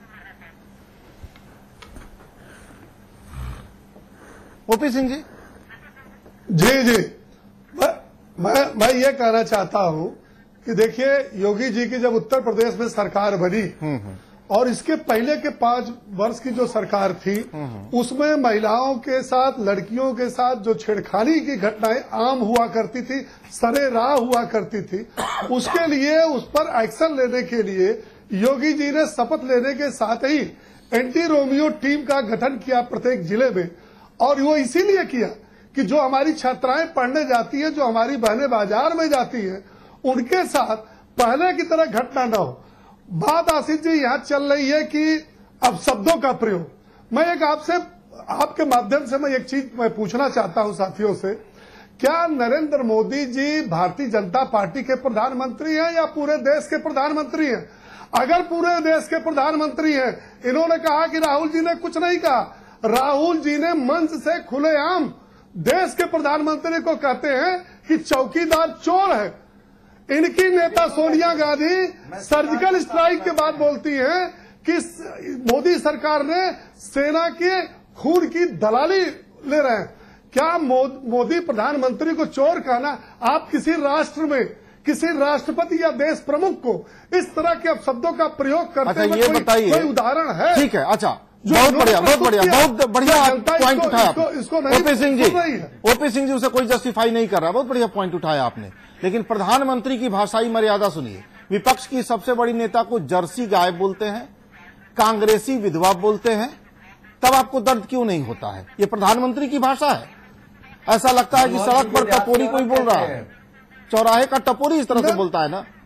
ओपी सिंह जी जी जी मैं मैं, मैं ये कहना चाहता हूं कि देखिए, योगी जी की जब उत्तर प्रदेश में सरकार बनी और इसके पहले के पांच वर्ष की जो सरकार थी उसमें महिलाओं के साथ, लड़कियों के साथ जो छेड़खानी की घटनाएं आम हुआ करती थी, सरेराह हुआ करती थी, उसके लिए उस पर एक्शन लेने के लिए योगी जी ने शपथ लेने के साथ ही एंटी रोमियो टीम का गठन किया प्रत्येक जिले में। और वो इसीलिए किया कि जो हमारी छात्राएं पढ़ने जाती है, जो हमारी बहनें बाजार में जाती है, उनके साथ पहले की तरह घटना न हो। बात आशीष जी यहां चल रही है कि अब शब्दों का प्रयोग, मैं एक आपसे आपके माध्यम से मैं एक चीज मैं पूछना चाहता हूं साथियों से, क्या नरेंद्र मोदी जी भारतीय जनता पार्टी के प्रधानमंत्री हैं या पूरे देश के प्रधानमंत्री हैं? अगर पूरे देश के प्रधानमंत्री हैं, इन्होंने कहा कि राहुल जी ने कुछ नहीं कहा, राहुल जी ने मंच से खुलेआम देश के प्रधानमंत्री को कहते हैं कि चौकीदार चोर है। इनकी नेता सोनिया गांधी सर्जिकल स्ट्राइक के बाद बोलती हैं कि मोदी सरकार ने सेना के खून की दलाली ले रहे हैं। क्या मोदी प्रधानमंत्री को चोर कहना, आप किसी राष्ट्र में किसी राष्ट्रपति या देश प्रमुख को इस तरह के शब्दों का प्रयोग करते हैं? ये बताइए, कोई उदाहरण है? ठीक है, अच्छा, बहुत बढ़िया, बहुत बढ़िया, बहुत बढ़िया पॉइंट उठाया ओपी सिंह जी। ओपी सिंह जी उसे कोई जस्टिफाई नहीं कर रहा, बहुत बढ़िया पॉइंट उठाया आपने। लेकिन प्रधानमंत्री की भाषाई मर्यादा सुनिए। विपक्ष की सबसे बड़ी नेता को जर्सी गाय बोलते हैं, कांग्रेसी विधवा बोलते हैं, तब आपको दर्द क्यों नहीं होता है? ये प्रधानमंत्री की भाषा है। ऐसा लगता है कि सड़क पर टपोरी कोई बोल रहा है, चौराहे का टपोरी इस तरह से बोलता है ना।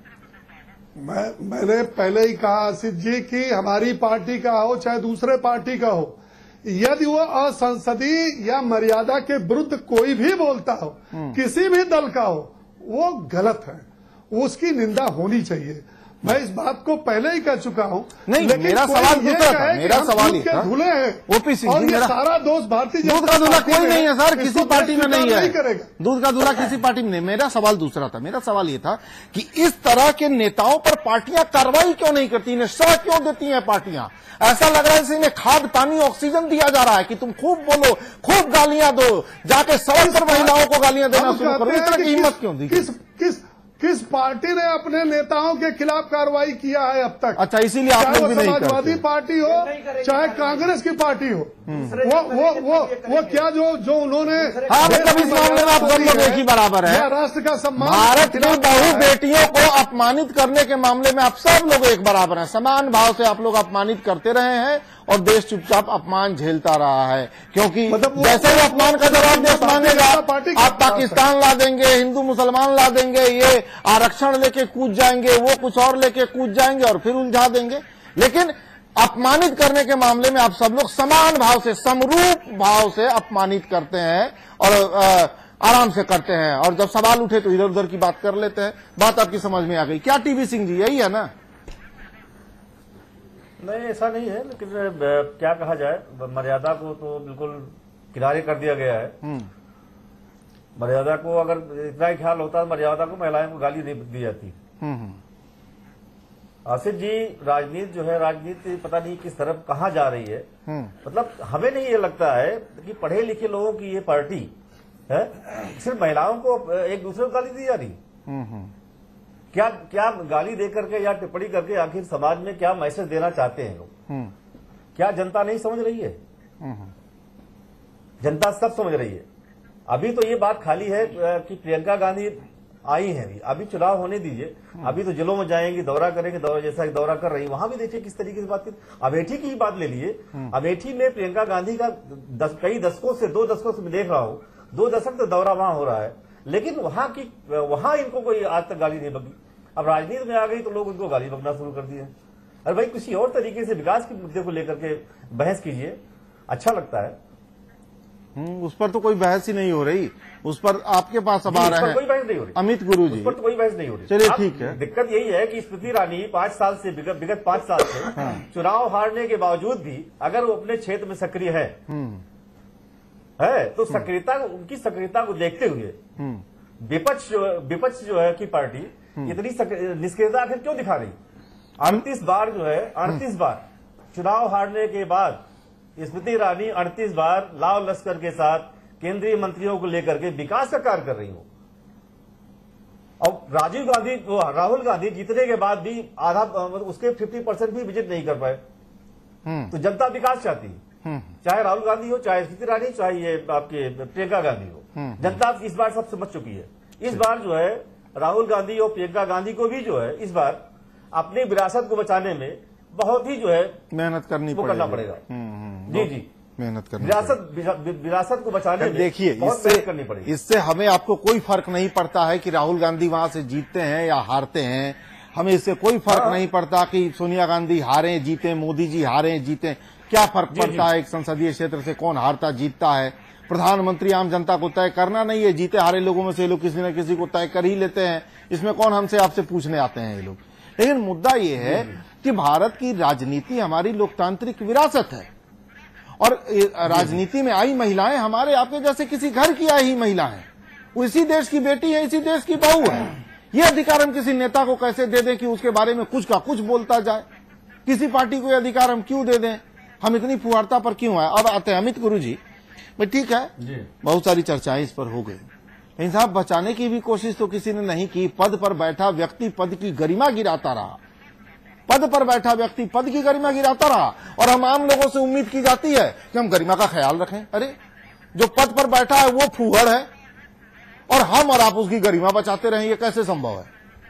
मैं मैंने पहले ही कहा आसिफ जी कि हमारी पार्टी का हो चाहे दूसरे पार्टी का हो, यदि वो असंसदीय या मर्यादा के विरुद्ध कोई भी बोलता हो, किसी भी दल का हो, वो गलत है, उसकी निंदा होनी चाहिए। मैं इस बात को पहले ही कह चुका हूं। नहीं, मेरा सवाल दूसरा था। मेरा सवाल ये था, धुले हैं ओपी सिंह और जी, ये सारा दोष भारतीय जनता दूध का दूल्हा कोई नहीं है सर, किसी पार्टी में नहीं है। दूध का दूल्हा किसी पार्टी में नहीं। मेरा सवाल दूसरा था। मेरा सवाल ये था कि इस तरह के नेताओं पर पार्टियां कार्रवाई क्यों नहीं करती, इन्हें सह क्यों देती हैं पार्टियां? ऐसा लग रहा है जैसे इन्हें खाद पानी ऑक्सीजन दिया जा रहा है कि तुम खूब बोलो, खूब गालियां दो, जाके सड़क पर महिलाओं को गालियां देना शुरू करो। इस तरह की हिम्मत क्यों दी? किस किस किस पार्टी ने अपने नेताओं के खिलाफ कार्रवाई किया है अब तक? अच्छा, इसीलिए आप लोग भी नहीं करते। समाजवादी पार्टी हो चाहे कांग्रेस की पार्टी हो, वो वो वो वो क्या जो जो उन्होंने, हाँ, मतलब इस मामले में आप सब लोग एक ही बराबर है। राष्ट्र का सम्मान, भारत की बहु बेटियों को अपमानित करने के मामले में आप सब लोग एक बराबर हैं। समान भाव से आप लोग अपमानित करते रहे हैं और देश चुपचाप अपमान झेलता रहा है, क्योंकि मतलब जैसे ही अपमान का जवाब देश मांगेगा, आप पाकिस्तान ला देंगे, हिंदू मुसलमान ला देंगे, ये आरक्षण लेके कूद जाएंगे, वो कुछ और लेके कूद जाएंगे और फिर उलझा देंगे। लेकिन अपमानित करने के मामले में आप सब लोग समान भाव से, समरूप भाव से अपमानित करते हैं और आ, आराम से करते हैं, और जब सवाल उठे तो इधर उधर की बात कर लेते हैं। बात आपकी समझ में आ गई क्या टीवी सिंह जी? यही है ना? नहीं, ऐसा नहीं है, लेकिन क्या कहा जाए, मर्यादा को तो बिल्कुल किनारे कर दिया गया है। मर्यादा को अगर इतना ही ख्याल होता तो मर्यादा को महिलाओं को गाली नहीं दी जाती। आसिफ जी, राजनीति जो है, राजनीति पता नहीं किस तरफ कहाँ जा रही है। मतलब हमें नहीं ये लगता है कि पढ़े लिखे लोगों की ये पार्टी है, सिर्फ महिलाओं को एक दूसरे को गाली दी जा रही। क्या क्या गाली दे करके या टिप्पणी करके आखिर समाज में क्या मैसेज देना चाहते हैं लोग? क्या जनता नहीं समझ रही है? जनता सब समझ रही है। अभी तो ये बात खाली है कि प्रियंका गांधी आई हैं, अभी चुनाव होने दीजिए, अभी तो जिलों में जाएंगी, दौरा करेंगे, दौरा जैसा दौरा कर रही, वहां भी देखिए किस तरीके से बात की। अमेठी की ही बात ले लिए, अमेठी में प्रियंका गांधी का दस, कई दशकों से दो दशकों से मैं देख रहा हूँ, दो दशक तो दौरा वहां हो रहा है, लेकिन वहां की वहां इनको कोई आज तक गाली नहीं बकी। अब राजनीति में आ गई तो लोग उनको गाली बकना शुरू कर दिए। अरे भाई, किसी और तरीके से विकास के मुद्दे को लेकर के बहस कीजिए, अच्छा लगता है। उस पर तो कोई बहस ही नहीं हो रही, उस पर आपके पास अब आ रहे हैं कोई बहस नहीं हो रही अमित गुरु जी, उस पर तो कोई बहस नहीं हो रही। चलिए ठीक है। दिक्कत यही है कि स्मृति ईरानी पांच साल से विगत पांच साल से हाँ। चुनाव हारने के बावजूद भी अगर वो अपने क्षेत्र में सक्रिय है है तो सक्रियता, उनकी सक्रियता को देखते हुए विपक्ष विपक्ष जो है की पार्टी इतनी निष्क्रियता आखिर क्यों दिखा रही? अड़तीस बार जो है अड़तीस बार चुनाव हारने के बाद स्मृति ईरानी अड़तीस बार लाव लश्कर के साथ केंद्रीय मंत्रियों को लेकर के विकास का कार्य कर रही हो, और राजीव गांधी वो राहुल गांधी जीतने के बाद भी आधा उसके पचास परसेंट भी विजिट नहीं कर पाए। तो जनता विकास चाहती है, चाहे राहुल गांधी हो, चाहे स्मृति ईरानी, चाहे ये आपके प्रियंका गांधी हो, जनता इस बार सब समझ चुकी है। इस बार जो है राहुल गांधी और प्रियंका गांधी को भी जो है इस बार अपनी विरासत को बचाने में बहुत ही जो है मेहनत करनी करना पड़ेगा। जी जी, मेहनत करनी विरासत विरा- विरासत को बचाने में देखिए, बहुत मेहनत करनी इससे पड़ेगी। इससे हमें आपको कोई फर्क नहीं पड़ता है कि राहुल गांधी वहां से जीतते हैं या हारते हैं। हमें इससे कोई फर्क हाँ। नहीं पड़ता कि सोनिया गांधी हारे जीते, मोदी जी हारे जीते, क्या फर्क पड़ता है एक संसदीय क्षेत्र से कौन हारता जीतता है। प्रधानमंत्री आम जनता को तय करना नहीं है, जीते हारे लोगों में से ये लोग किसी न किसी को तय कर ही लेते हैं। इसमें कौन हमसे आपसे पूछने आते हैं ये लोग। लेकिन मुद्दा ये है कि भारत की राजनीति हमारी लोकतांत्रिक विरासत है और राजनीति में आई महिलाएं हमारे आपके जैसे किसी घर की आई ही महिला है, वो इसी देश की बेटी है, इसी देश की बहू है। ये अधिकार हम किसी नेता को कैसे दे दें कि उसके बारे में कुछ का कुछ बोलता जाए। किसी पार्टी को ये अधिकार हम क्यों दे दें, हम इतनी फुहारता पर क्यों है। अब आते हैं अमित गुरु जी, भाई ठीक है बहुत सारी चर्चाएं इस पर हो गई, लेकिन साहब बचाने की भी कोशिश तो किसी ने नहीं की। पद पर बैठा व्यक्ति पद की गरिमा गिराता रहा, पद पर बैठा व्यक्ति पद की गरिमा गिराता रहा और हम आम लोगों से उम्मीद की जाती है कि हम गरिमा का ख्याल रखें। अरे जो पद पर बैठा है वो फूहड़ है और हम और आप उसकी गरिमा बचाते रहें, ये कैसे संभव है।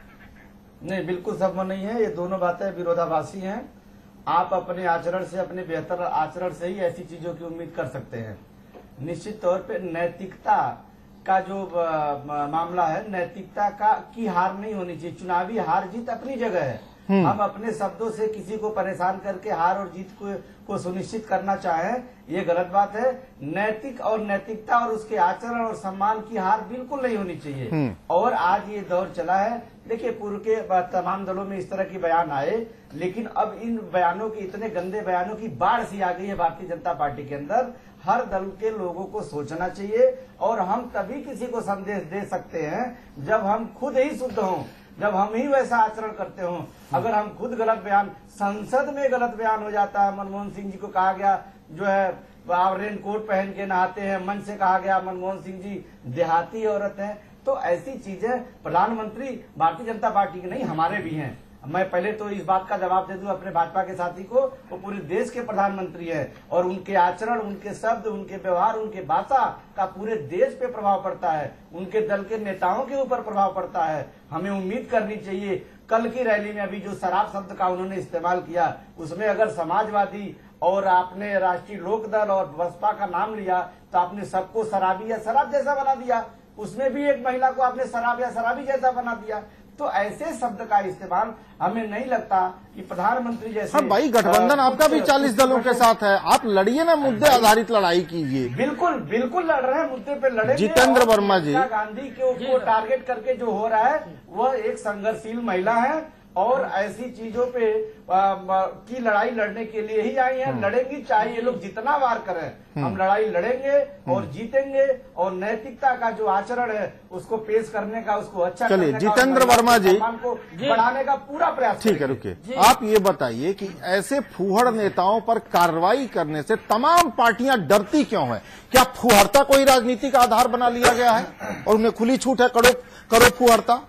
नहीं, बिल्कुल संभव नहीं है। ये दोनों बातें विरोधाभासी हैं। आप अपने आचरण से, अपने बेहतर आचरण से ही ऐसी चीजों की उम्मीद कर सकते हैं। निश्चित तौर पे नैतिकता का जो मामला है, नैतिकता का की हार नहीं होनी चाहिए। चुनावी हार जीत अपनी जगह है। हम अपने शब्दों से किसी को परेशान करके हार और जीत को, को सुनिश्चित करना चाहें, ये गलत बात है। नैतिक और नैतिकता और उसके आचरण और सम्मान की हार बिल्कुल नहीं होनी चाहिए। और आज ये दौर चला है, देखिए पूर्व के तमाम दलों में इस तरह के बयान आए, लेकिन अब इन बयानों की, इतने गंदे बयानों की बाढ़ सी आ गई है भारतीय जनता पार्टी के अंदर। हर दल के लोगों को सोचना चाहिए और हम तभी किसी को संदेश दे सकते हैं जब हम खुद ही शुद्ध हों, जब हम ही वैसा आचरण करते हों। अगर हम खुद गलत बयान, संसद में गलत बयान हो जाता है, मनमोहन सिंह जी को कहा गया जो है आप रेन कोट पहन के नहाते हैं, मन से कहा गया मनमोहन सिंह जी देहाती औरत हैं, तो ऐसी चीजें प्रधानमंत्री भारतीय जनता पार्टी के नहीं, हमारे भी हैं। मैं पहले तो इस बात का जवाब दे दूं अपने भाजपा के साथी को, वो पूरे देश के प्रधानमंत्री हैं और उनके आचरण, उनके शब्द, उनके व्यवहार, उनके भाषा का पूरे देश पे प्रभाव पड़ता है, उनके दल के नेताओं के ऊपर प्रभाव पड़ता है। हमें उम्मीद करनी चाहिए। कल की रैली में अभी जो शराब शब्द का उन्होंने इस्तेमाल किया, उसमें अगर समाजवादी और आपने राष्ट्रीय लोकदल और बसपा का नाम लिया तो आपने सबको शराबी या शराब जैसा बना दिया। उसमें भी एक महिला को आपने शराब या शराबी जैसा बना दिया। तो ऐसे शब्द का इस्तेमाल हमें नहीं लगता कि प्रधानमंत्री जैसे। हाँ भाई, गठबंधन आपका भी चालीस दलों के साथ है, आप लड़िए ना, मुद्दे आधारित लड़ाई कीजिए। बिल्कुल बिल्कुल लड़ रहे हैं, मुद्दे पे लड़े। जितेंद्र वर्मा जी, गांधी को टारगेट करके जो हो रहा है वह एक संघर्षशील महिला है और ऐसी चीजों पे आ, की लड़ाई लड़ने के लिए ही आई है। लड़ेंगी, चाहे ये लोग जितना वार करें, हम लड़ाई लड़ेंगे और जीतेंगे। और नैतिकता का जो आचरण है उसको पेश करने का, उसको अच्छा चलिए जितेंद्र वर्मा जी को बढ़ाने का पूरा प्रयास। ठीक है, रुकिए। आप ये बताइए कि ऐसे फूहड़ नेताओं पर कार्रवाई करने से तमाम पार्टियां डरती क्यों है? क्या फुहड़ता को ही राजनीति का आधार बना लिया गया है और उन्हें खुली छूट है करो करो फुहड़ता?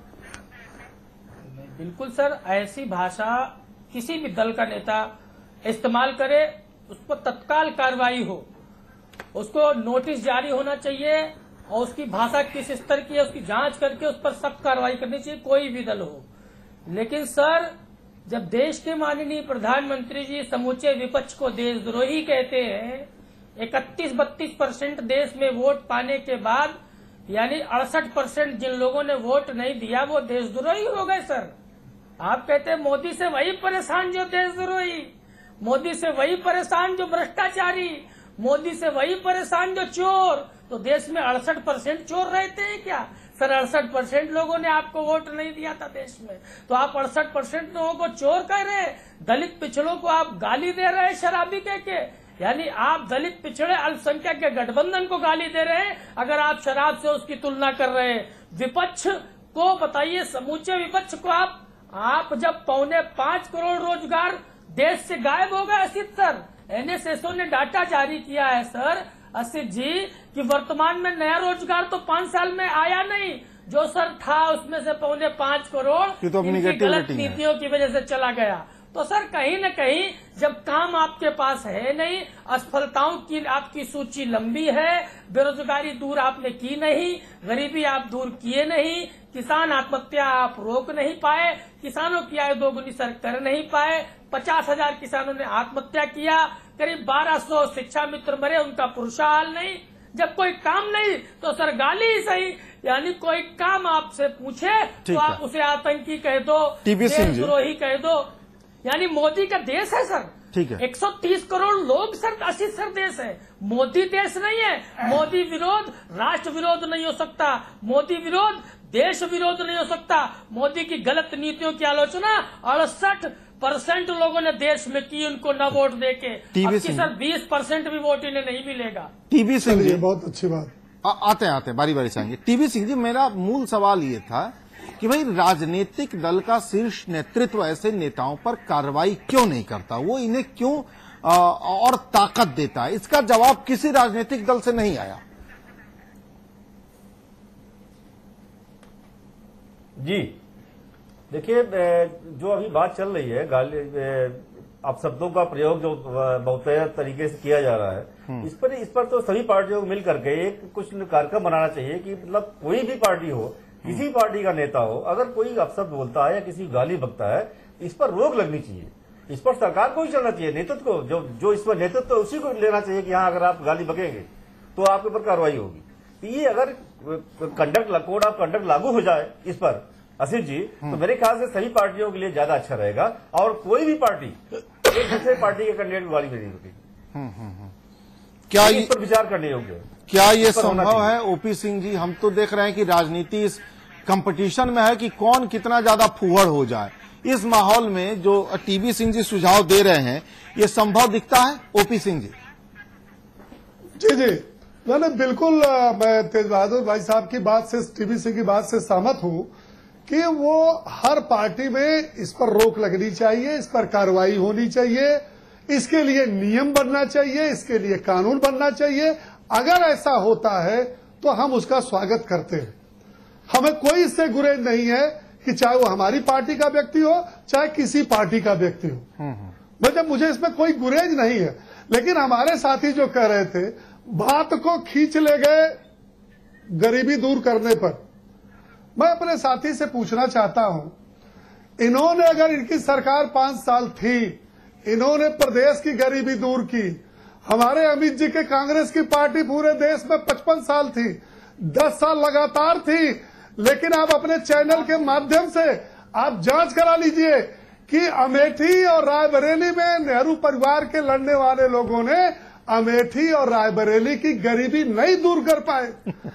बिल्कुल सर, ऐसी भाषा किसी भी दल का नेता इस्तेमाल करे, उस पर तत्काल कार्रवाई हो, उसको नोटिस जारी होना चाहिए और उसकी भाषा किस स्तर की है उसकी जांच करके उस पर सख्त कार्रवाई करनी चाहिए, कोई भी दल हो। लेकिन सर, जब देश के माननीय प्रधानमंत्री जी समूचे विपक्ष को देशद्रोही कहते हैं, इकतीस बत्तीस परसेंट देश में वोट पाने के बाद यानी अड़सठ परसेंट जिन लोगों ने वोट नहीं दिया वो देशद्रोही हो गए सर। आप कहते हैं मोदी से वही परेशान जो देशद्रोही, मोदी से वही परेशान जो भ्रष्टाचारी, मोदी से वही परेशान जो चोर। तो देश में अड़सठ परसेंट चोर रहते हैं क्या सर? अड़सठ परसेंट लोगों ने आपको वोट नहीं दिया था देश में, तो आप अड़सठ परसेंट लोगों को चोर कह रहे हैं। दलित पिछड़ों को आप गाली दे रहे हैं शराबी कह के, यानी आप दलित पिछड़े अल्पसंख्यक के गठबंधन को गाली दे रहे हैं अगर आप शराब से उसकी तुलना कर रहे हैं। विपक्ष को बताइए, समूचे विपक्ष को आप आप जब पौने पांच करोड़ रोजगार देश से गायब हो गए असित सर, एनएसएसओ ने डाटा जारी किया है सर असित जी कि वर्तमान में नया रोजगार तो पांच साल में आया नहीं, जो सर था उसमें से पौने पांच करोड़ तो इनकी गलत नीतियों की वजह से चला गया। तो सर कहीं न कहीं जब काम आपके पास है नहीं, असफलताओं की आपकी सूची लंबी है, बेरोजगारी दूर आपने की नहीं, गरीबी आप दूर किए नहीं, किसान आत्महत्या आप रोक नहीं पाए, किसानों की आय दोगुनी सर कर नहीं पाए, पचास हजार किसानों ने आत्महत्या किया, करीब बारह सौ शिक्षा मित्र मरे, उनका पुरुषाल नहीं। जब कोई काम नहीं तो सर गाली ही सही, यानी कोई काम आपसे पूछे तो आप उसे आतंकी कह दो, देशद्रोही कह दो। यानी मोदी का देश है सर, ठीक है, एक सौ तीस करोड़ लोग सर, असी सर देश है, मोदी देश नहीं है। मोदी विरोध राष्ट्र विरोध नहीं हो सकता, मोदी विरोध देश विरोध नहीं हो सकता। मोदी की गलत नीतियों की आलोचना अड़सठ परसेंट लोगों ने देश में की, उनको न वोट देके। अब की सर बीस परसेंट भी वोट इन्हें नहीं मिलेगा। टीबी सिंह जी, बहुत अच्छी बात। आ, आते हैं आते हैं बारी बारी से आएंगे। टीबी सिंह जी, मेरा मूल सवाल ये था कि भाई राजनीतिक दल का शीर्ष नेतृत्व ऐसे नेताओं पर कार्रवाई क्यों नहीं करता, वो इन्हें क्यों आ, और ताकत देता है? इसका जवाब किसी राजनीतिक दल से नहीं आया। जी देखिए, जो अभी बात चल रही है, गाली आप शब्दों का प्रयोग जो बहुत तरीके से किया जा रहा है, इस पर इस पर तो सभी पार्टियों को मिल करके एक कुछ कार्यक्रम बनाना चाहिए कि मतलब कोई भी पार्टी हो, किसी पार्टी का नेता हो, अगर कोई अपशब्द बोलता है या किसी गाली बकता है, इस पर रोक लगनी चाहिए। इस पर सरकार को ही चलना चाहिए, नेतृत्व को, जो जो इस पर नेतृत्व उसी को लेना चाहिए कि हाँ, अगर आप गाली बकेंगे तो आपके ऊपर कार्रवाई होगी। तो ये अगर कंडक्ट कोड ऑफ कंडक्ट लागू हो जाए इस पर असित जी, तो मेरे ख्याल से सभी पार्टियों के लिए ज्यादा अच्छा रहेगा और कोई भी पार्टी एक दूसरे पार्टी के कैंडिडेट को गाली नहीं होगी। क्या इस पर विचार करने योग्य है? क्या ये संभव है ओपी सिंह जी? हम तो देख रहे हैं कि राजनीति इस कंपटीशन में है कि कौन कितना ज्यादा फूहड़ हो जाए। इस माहौल में जो टीबी सिंह जी सुझाव दे रहे हैं, ये संभव दिखता है ओपी सिंह जी? जी जी, मैंने बिल्कुल मैं तेज बहादुर भाई साहब की बात से, टीबी सिंह की बात से सहमत हूं कि वो हर पार्टी में इस पर रोक लगनी चाहिए, इस पर कार्रवाई होनी चाहिए, इसके लिए नियम बनना चाहिए, इसके लिए कानून बनना चाहिए। अगर ऐसा होता है तो हम उसका स्वागत करते हैं। हमें कोई इससे गुरेज नहीं है कि चाहे वो हमारी पार्टी का व्यक्ति हो, चाहे किसी पार्टी का व्यक्ति हो। मतलब मुझे इसमें कोई गुरेज नहीं है। लेकिन हमारे साथी जो कह रहे थे, बात को खींच ले गए गरीबी दूर करने पर, मैं अपने साथी से पूछना चाहता हूं, इन्होंने अगर इनकी सरकार पांच साल थी, इन्होंने प्रदेश की गरीबी दूर की। हमारे अमित जी के कांग्रेस की पार्टी पूरे देश में पचपन साल थी, दस साल लगातार थी। लेकिन आप अपने चैनल के माध्यम से आप जांच करा लीजिए कि अमेठी और रायबरेली में नेहरू परिवार के लड़ने वाले लोगों ने अमेठी और रायबरेली की गरीबी नहीं दूर कर पाए।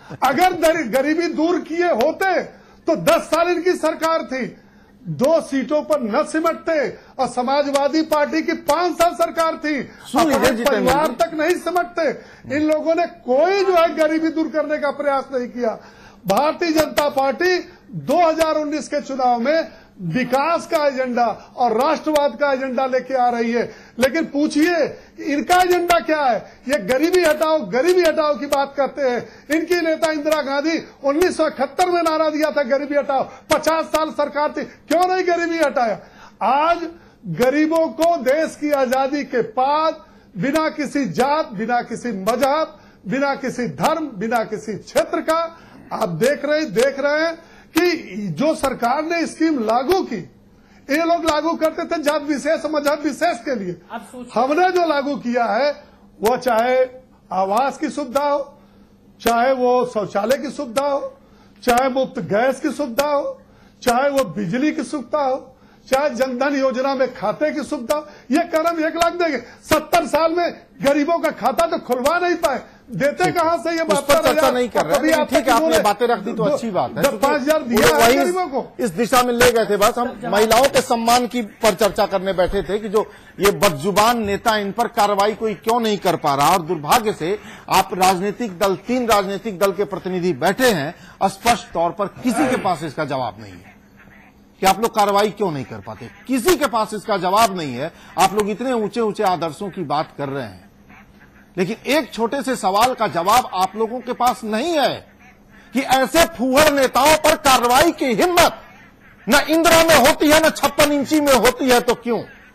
अगर गरीबी दूर किए होते तो दस साल इनकी सरकार थी, दो सीटों पर न सिमटते। और समाजवादी पार्टी की पांच साल सरकार थी, अपने परिवार तक नहीं सिमटते। इन लोगों ने कोई जो है गरीबी दूर करने का प्रयास नहीं किया। भारतीय जनता पार्टी दो हज़ार उन्नीस के चुनाव में विकास का एजेंडा और राष्ट्रवाद का एजेंडा लेके आ रही है। लेकिन पूछिए इनका एजेंडा क्या है? ये गरीबी हटाओ, गरीबी हटाओ की बात करते हैं। इनकी नेता इंदिरा गांधी उन्नीस सौ इकहत्तर में नारा दिया था गरीबी हटाओ, पचास साल सरकार थी, क्यों नहीं गरीबी हटाया? आज गरीबों को देश की आजादी के बाद बिना किसी जात, बिना किसी मजहब, बिना किसी धर्म, बिना किसी क्षेत्र का आप देख रहे देख रहे हैं कि जो सरकार ने स्कीम लागू की, ये लोग लागू करते थे जात विशेष, मजहब विशेष के लिए। हमने जो लागू किया है वो चाहे आवास की सुविधा हो, चाहे वो शौचालय की सुविधा हो, चाहे मुफ्त गैस की सुविधा हो, चाहे वो बिजली की सुविधा हो, चाहे जनधन योजना में खाते की सुविधा। ये कदम एक लाख देंगे। सत्तर साल में गरीबों का खाता तो खुलवा नहीं पाए, देते कहां से? ये बात पर चर्चा नहीं कर रहे हैं। ठीक है, आपने बातें रख दी तो अच्छी बात है। जब पांच हजार दिया है गरीबों को, इस दिशा में ले गए थे। बस हम महिलाओं के सम्मान की पर चर्चा करने बैठे थे कि जो ये बदजुबान नेता, इन पर कार्रवाई कोई क्यों नहीं कर पा रहा। और दुर्भाग्य से आप राजनीतिक दल, तीन राजनीतिक दल के प्रतिनिधि बैठे हैं, स्पष्ट तौर पर किसी के पास इसका जवाब नहीं है कि आप लोग कार्रवाई क्यों नहीं कर पाते। किसी के पास इसका जवाब नहीं है। आप लोग इतने ऊंचे ऊंचे आदर्शों की बात कर रहे हैं, लेकिन एक छोटे से सवाल का जवाब आप लोगों के पास नहीं है कि ऐसे फूहड़ नेताओं पर कार्रवाई की हिम्मत न इंदिरा में होती है, न छप्पन इंची में होती है, तो क्यों?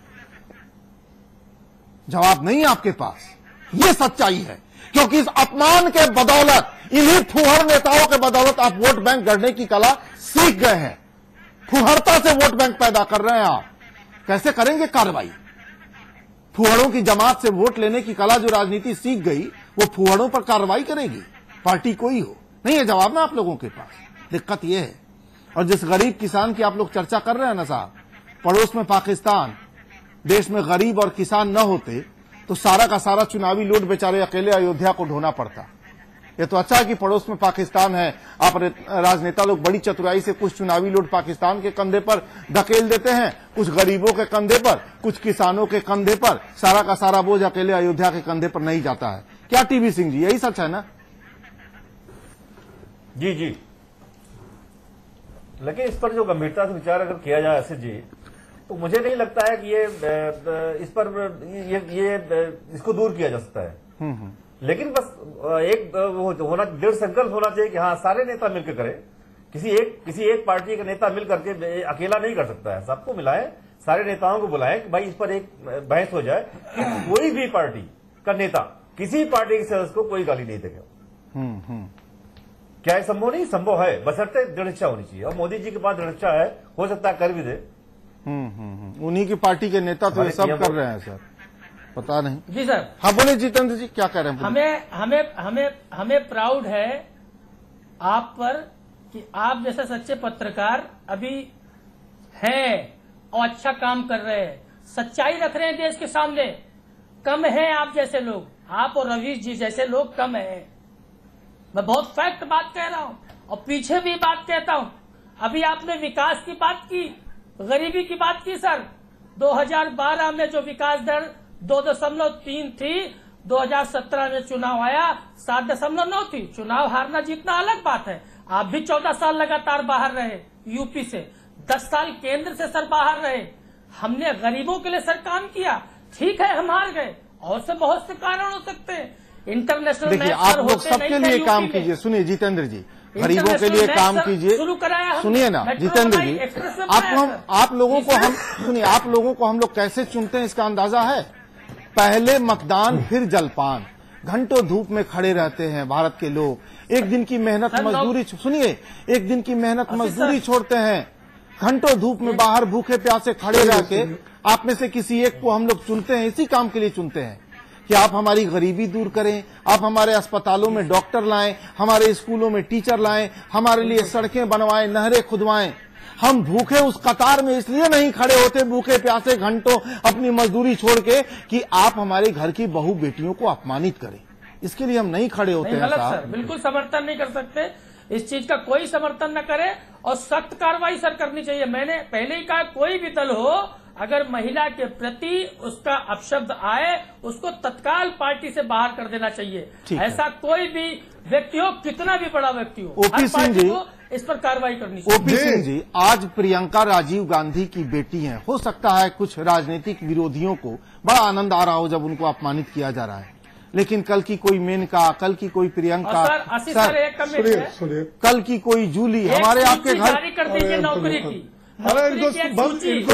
जवाब नहीं है आपके पास। ये सच्चाई है, क्योंकि इस अपमान के बदौलत, इन्हीं फुहर नेताओं के बदौलत आप वोट बैंक गढ़ने की कला सीख गए हैं। फुहरता से वोट बैंक पैदा कर रहे हैं आप। कैसे करेंगे कार्रवाई? फुहड़ों की जमात से वोट लेने की कला जो राजनीति सीख गई, वो फुहड़ों पर कार्रवाई करेगी, पार्टी कोई हो। नहीं है जवाब ना आप लोगों के पास। दिक्कत यह है। और जिस गरीब किसान की आप लोग चर्चा कर रहे हैं ना साहब, पड़ोस में पाकिस्तान, देश में गरीब और किसान न होते तो सारा का सारा चुनावी लोड बेचारे अकेले अयोध्या को ढोना पड़ता। ये तो अच्छा है कि पड़ोस में पाकिस्तान है। आप राजनेता लोग बड़ी चतुराई से कुछ चुनावी लोड पाकिस्तान के कंधे पर धकेल देते हैं, कुछ गरीबों के कंधे पर, कुछ किसानों के कंधे पर। सारा का सारा बोझ अकेले अयोध्या के कंधे पर नहीं जाता है। क्या टीवी सिंह जी, यही सच है ना? जी जी, लेकिन इस पर जो गंभीरता से विचार अगर किया जाए ऐसे जी, तो मुझे नहीं लगता है कि ये इस पर ये, ये इसको दूर किया जा सकता है। लेकिन बस एक होना, दृढ़ संकल्प होना चाहिए कि हाँ सारे नेता मिलकर करें। किसी एक किसी एक पार्टी का नेता मिल करके अकेला नहीं कर सकता है। सबको मिलाएं, सारे नेताओं को बुलाएं कि भाई इस पर एक बहस हो जाए कि कोई भी पार्टी का नेता किसी पार्टी के सदस्य को कोई गाली नहीं देगा। क्या ये संभव नहीं? संभव है, बशर्ते दृढ़ इच्छा होनी चाहिए। और मोदी जी के पास दृढ़ इच्छा है, हो सकता है कर भी दे। उन्हीं की पार्टी के नेता तो ये सब कर रहे हैं सर, पता नहीं। जी सर। हाँ बोले जितेंद्र जी, क्या कह रहे हैं? हमें हमें हमें हमें प्राउड है आप पर कि आप जैसे सच्चे पत्रकार अभी हैं और अच्छा काम कर रहे हैं, सच्चाई रख रहे हैं देश के सामने। कम है आप जैसे लोग, आप और रवीश जी जैसे लोग कम हैं। मैं बहुत फैक्ट बात कह रहा हूं और पीछे भी बात कहता हूं। अभी आपने विकास की बात की, गरीबी की बात की सर। दो हज़ार बारह में जो विकास दर दो दशमलव तीन थी, दो हज़ार सत्रह में चुनाव आया सात दशमलव नौ थी। चुनाव हारना जीतना अलग बात है। आप भी चौदह साल लगातार बाहर रहे यूपी से, दस साल केंद्र से सर बाहर रहे। हमने गरीबों के लिए सर काम किया। ठीक है हम हार गए, और से बहुत से कारण हो सकते हैं। इंटरनेशनल देखिए आप लोग सबके लिए काम कीजिए। सुनिए जितेंद्र जी, गरीबों के लिए काम कीजिए। सुनिए ना जितेंद्र जी, आपको हम आप लोगों को हम सुनिए आप लोगों को हम लोग कैसे चुनते हैं इसका अंदाजा है? पहले मतदान फिर जलपान। घंटों धूप में खड़े रहते हैं भारत के लोग। एक दिन की मेहनत मजदूरी, सुनिए, एक दिन की मेहनत मजदूरी छोड़ते हैं, घंटों धूप में बाहर भूखे प्यासे खड़े रह के आप में से किसी एक को हम लोग चुनते हैं। इसी काम के लिए चुनते हैं कि आप हमारी गरीबी दूर करें, आप हमारे अस्पतालों में डॉक्टर लाएं, हमारे स्कूलों में टीचर लाएं, हमारे लिए सड़कें बनवाएं, नहरें खुदवाएं। हम भूखे उस कतार में इसलिए नहीं खड़े होते, भूखे प्यासे घंटों अपनी मजदूरी छोड़ के, कि आप हमारे घर की बहू बेटियों को अपमानित करें। इसके लिए हम नहीं खड़े होते हैं साहब। बिल्कुल समर्थन नहीं कर सकते, इस चीज का कोई समर्थन न करे और सख्त कार्रवाई सर करनी चाहिए। मैंने पहले ही कहा, कोई भी दल हो, अगर महिला के प्रति उसका अपशब्द आए उसको तत्काल पार्टी से बाहर कर देना चाहिए। ऐसा कोई भी व्यक्ति हो, कितना भी बड़ा व्यक्ति हो, ओपी सिंह जी इस पर कार्रवाई करनी चाहिए। ओपी सिंह जी, आज प्रियंका राजीव गांधी की बेटी हैं। हो सकता है कुछ राजनीतिक विरोधियों को बड़ा आनंद आ रहा हो जब उनको अपमानित किया जा रहा है, लेकिन कल की कोई मेनका, कल की कोई प्रियंका, सर, सर, एक सुनिए सुनिए कल की कोई जूली हमारे आपके घर जारी कर दीजिए नौकरी की। अरे इनको बंद इनको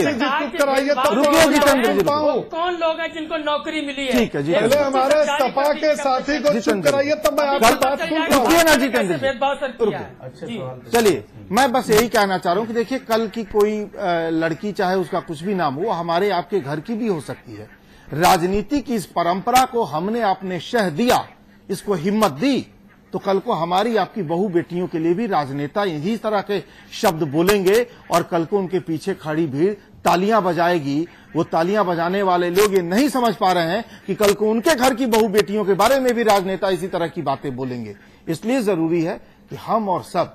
कराइए तब रुकिए जितेंद्र जी, कौन लोग हैं जिनको नौकरी मिली है? ठीक है जी, पहले हमारे सपा के साथी को चुप कराइए तब मैं आपकी बात सुन रहा हूं। रुकिए ना जितेंद्र जी, भेदभाव सर किया है। चलिए मैं बस यही कहना चाह रहा हूं कि देखिए, कल की कोई लड़की, चाहे उसका कुछ भी नाम हो, हमारे आपके घर की भी हो सकती है। राजनीति की इस परंपरा को हमने अपने शह दिया, इसको हिम्मत दी, तो कल को हमारी आपकी बहू बेटियों के लिए भी राजनेता यही तरह के शब्द बोलेंगे और कल को उनके पीछे खड़ी भीड़ तालियां बजाएगी। वो तालियां बजाने वाले लोग ये नहीं समझ पा रहे हैं कि कल को उनके घर की बहू बेटियों के बारे में भी राजनेता इसी तरह की बातें बोलेंगे। इसलिए जरूरी है कि हम और सब,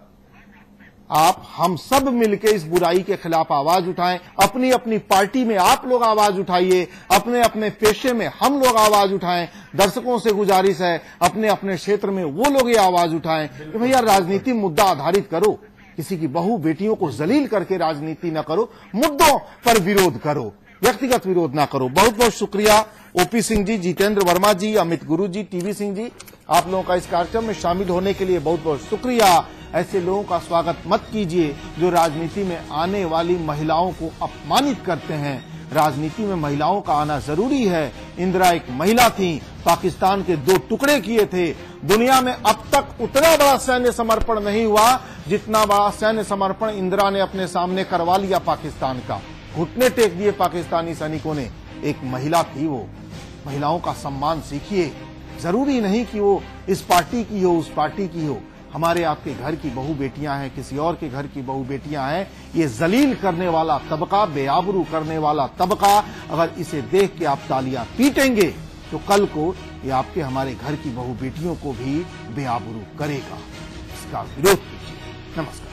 आप हम सब मिलकर इस बुराई के खिलाफ आवाज उठाएं। अपनी अपनी पार्टी में आप लोग आवाज उठाइए, अपने अपने पेशे में हम लोग आवाज उठाएं। दर्शकों से गुजारिश है, अपने अपने क्षेत्र में वो लोग ये आवाज उठाएं कि भैया राजनीति मुद्दा आधारित करो, किसी की बहू बेटियों को जलील करके राजनीति न करो, मुद्दों पर विरोध करो, व्यक्तिगत विरोध ना करो। बहुत बहुत शुक्रिया ओपी सिंह जी, जितेंद्र वर्मा जी, अमित गुरु जी, टीवी सिंह जी, आप लोगों का इस कार्यक्रम में शामिल होने के लिए बहुत बहुत शुक्रिया। ऐसे लोगों का स्वागत मत कीजिए जो राजनीति में आने वाली महिलाओं को अपमानित करते हैं। राजनीति में महिलाओं का आना जरूरी है। इंदिरा एक महिला थी, पाकिस्तान के दो टुकड़े किए थे। दुनिया में अब तक उतना बड़ा सैन्य समर्पण नहीं हुआ जितना बड़ा सैन्य समर्पण इंदिरा ने अपने सामने करवा लिया पाकिस्तान का। घुटने टेक दिए पाकिस्तानी सैनिकों ने। एक महिला थी वो। महिलाओं का सम्मान सीखिए। जरूरी नहीं कि वो इस पार्टी की हो, उस पार्टी की हो। हमारे आपके घर की बहू बेटियां हैं, किसी और के घर की बहू बेटियां हैं। ये जलील करने वाला तबका, बेआबरू करने वाला तबका, अगर इसे देख के आप तालियां पीटेंगे तो कल को ये आपके हमारे घर की बहू बेटियों को भी बेआबरू करेगा। इसका विरोध कीजिए। नमस्कार।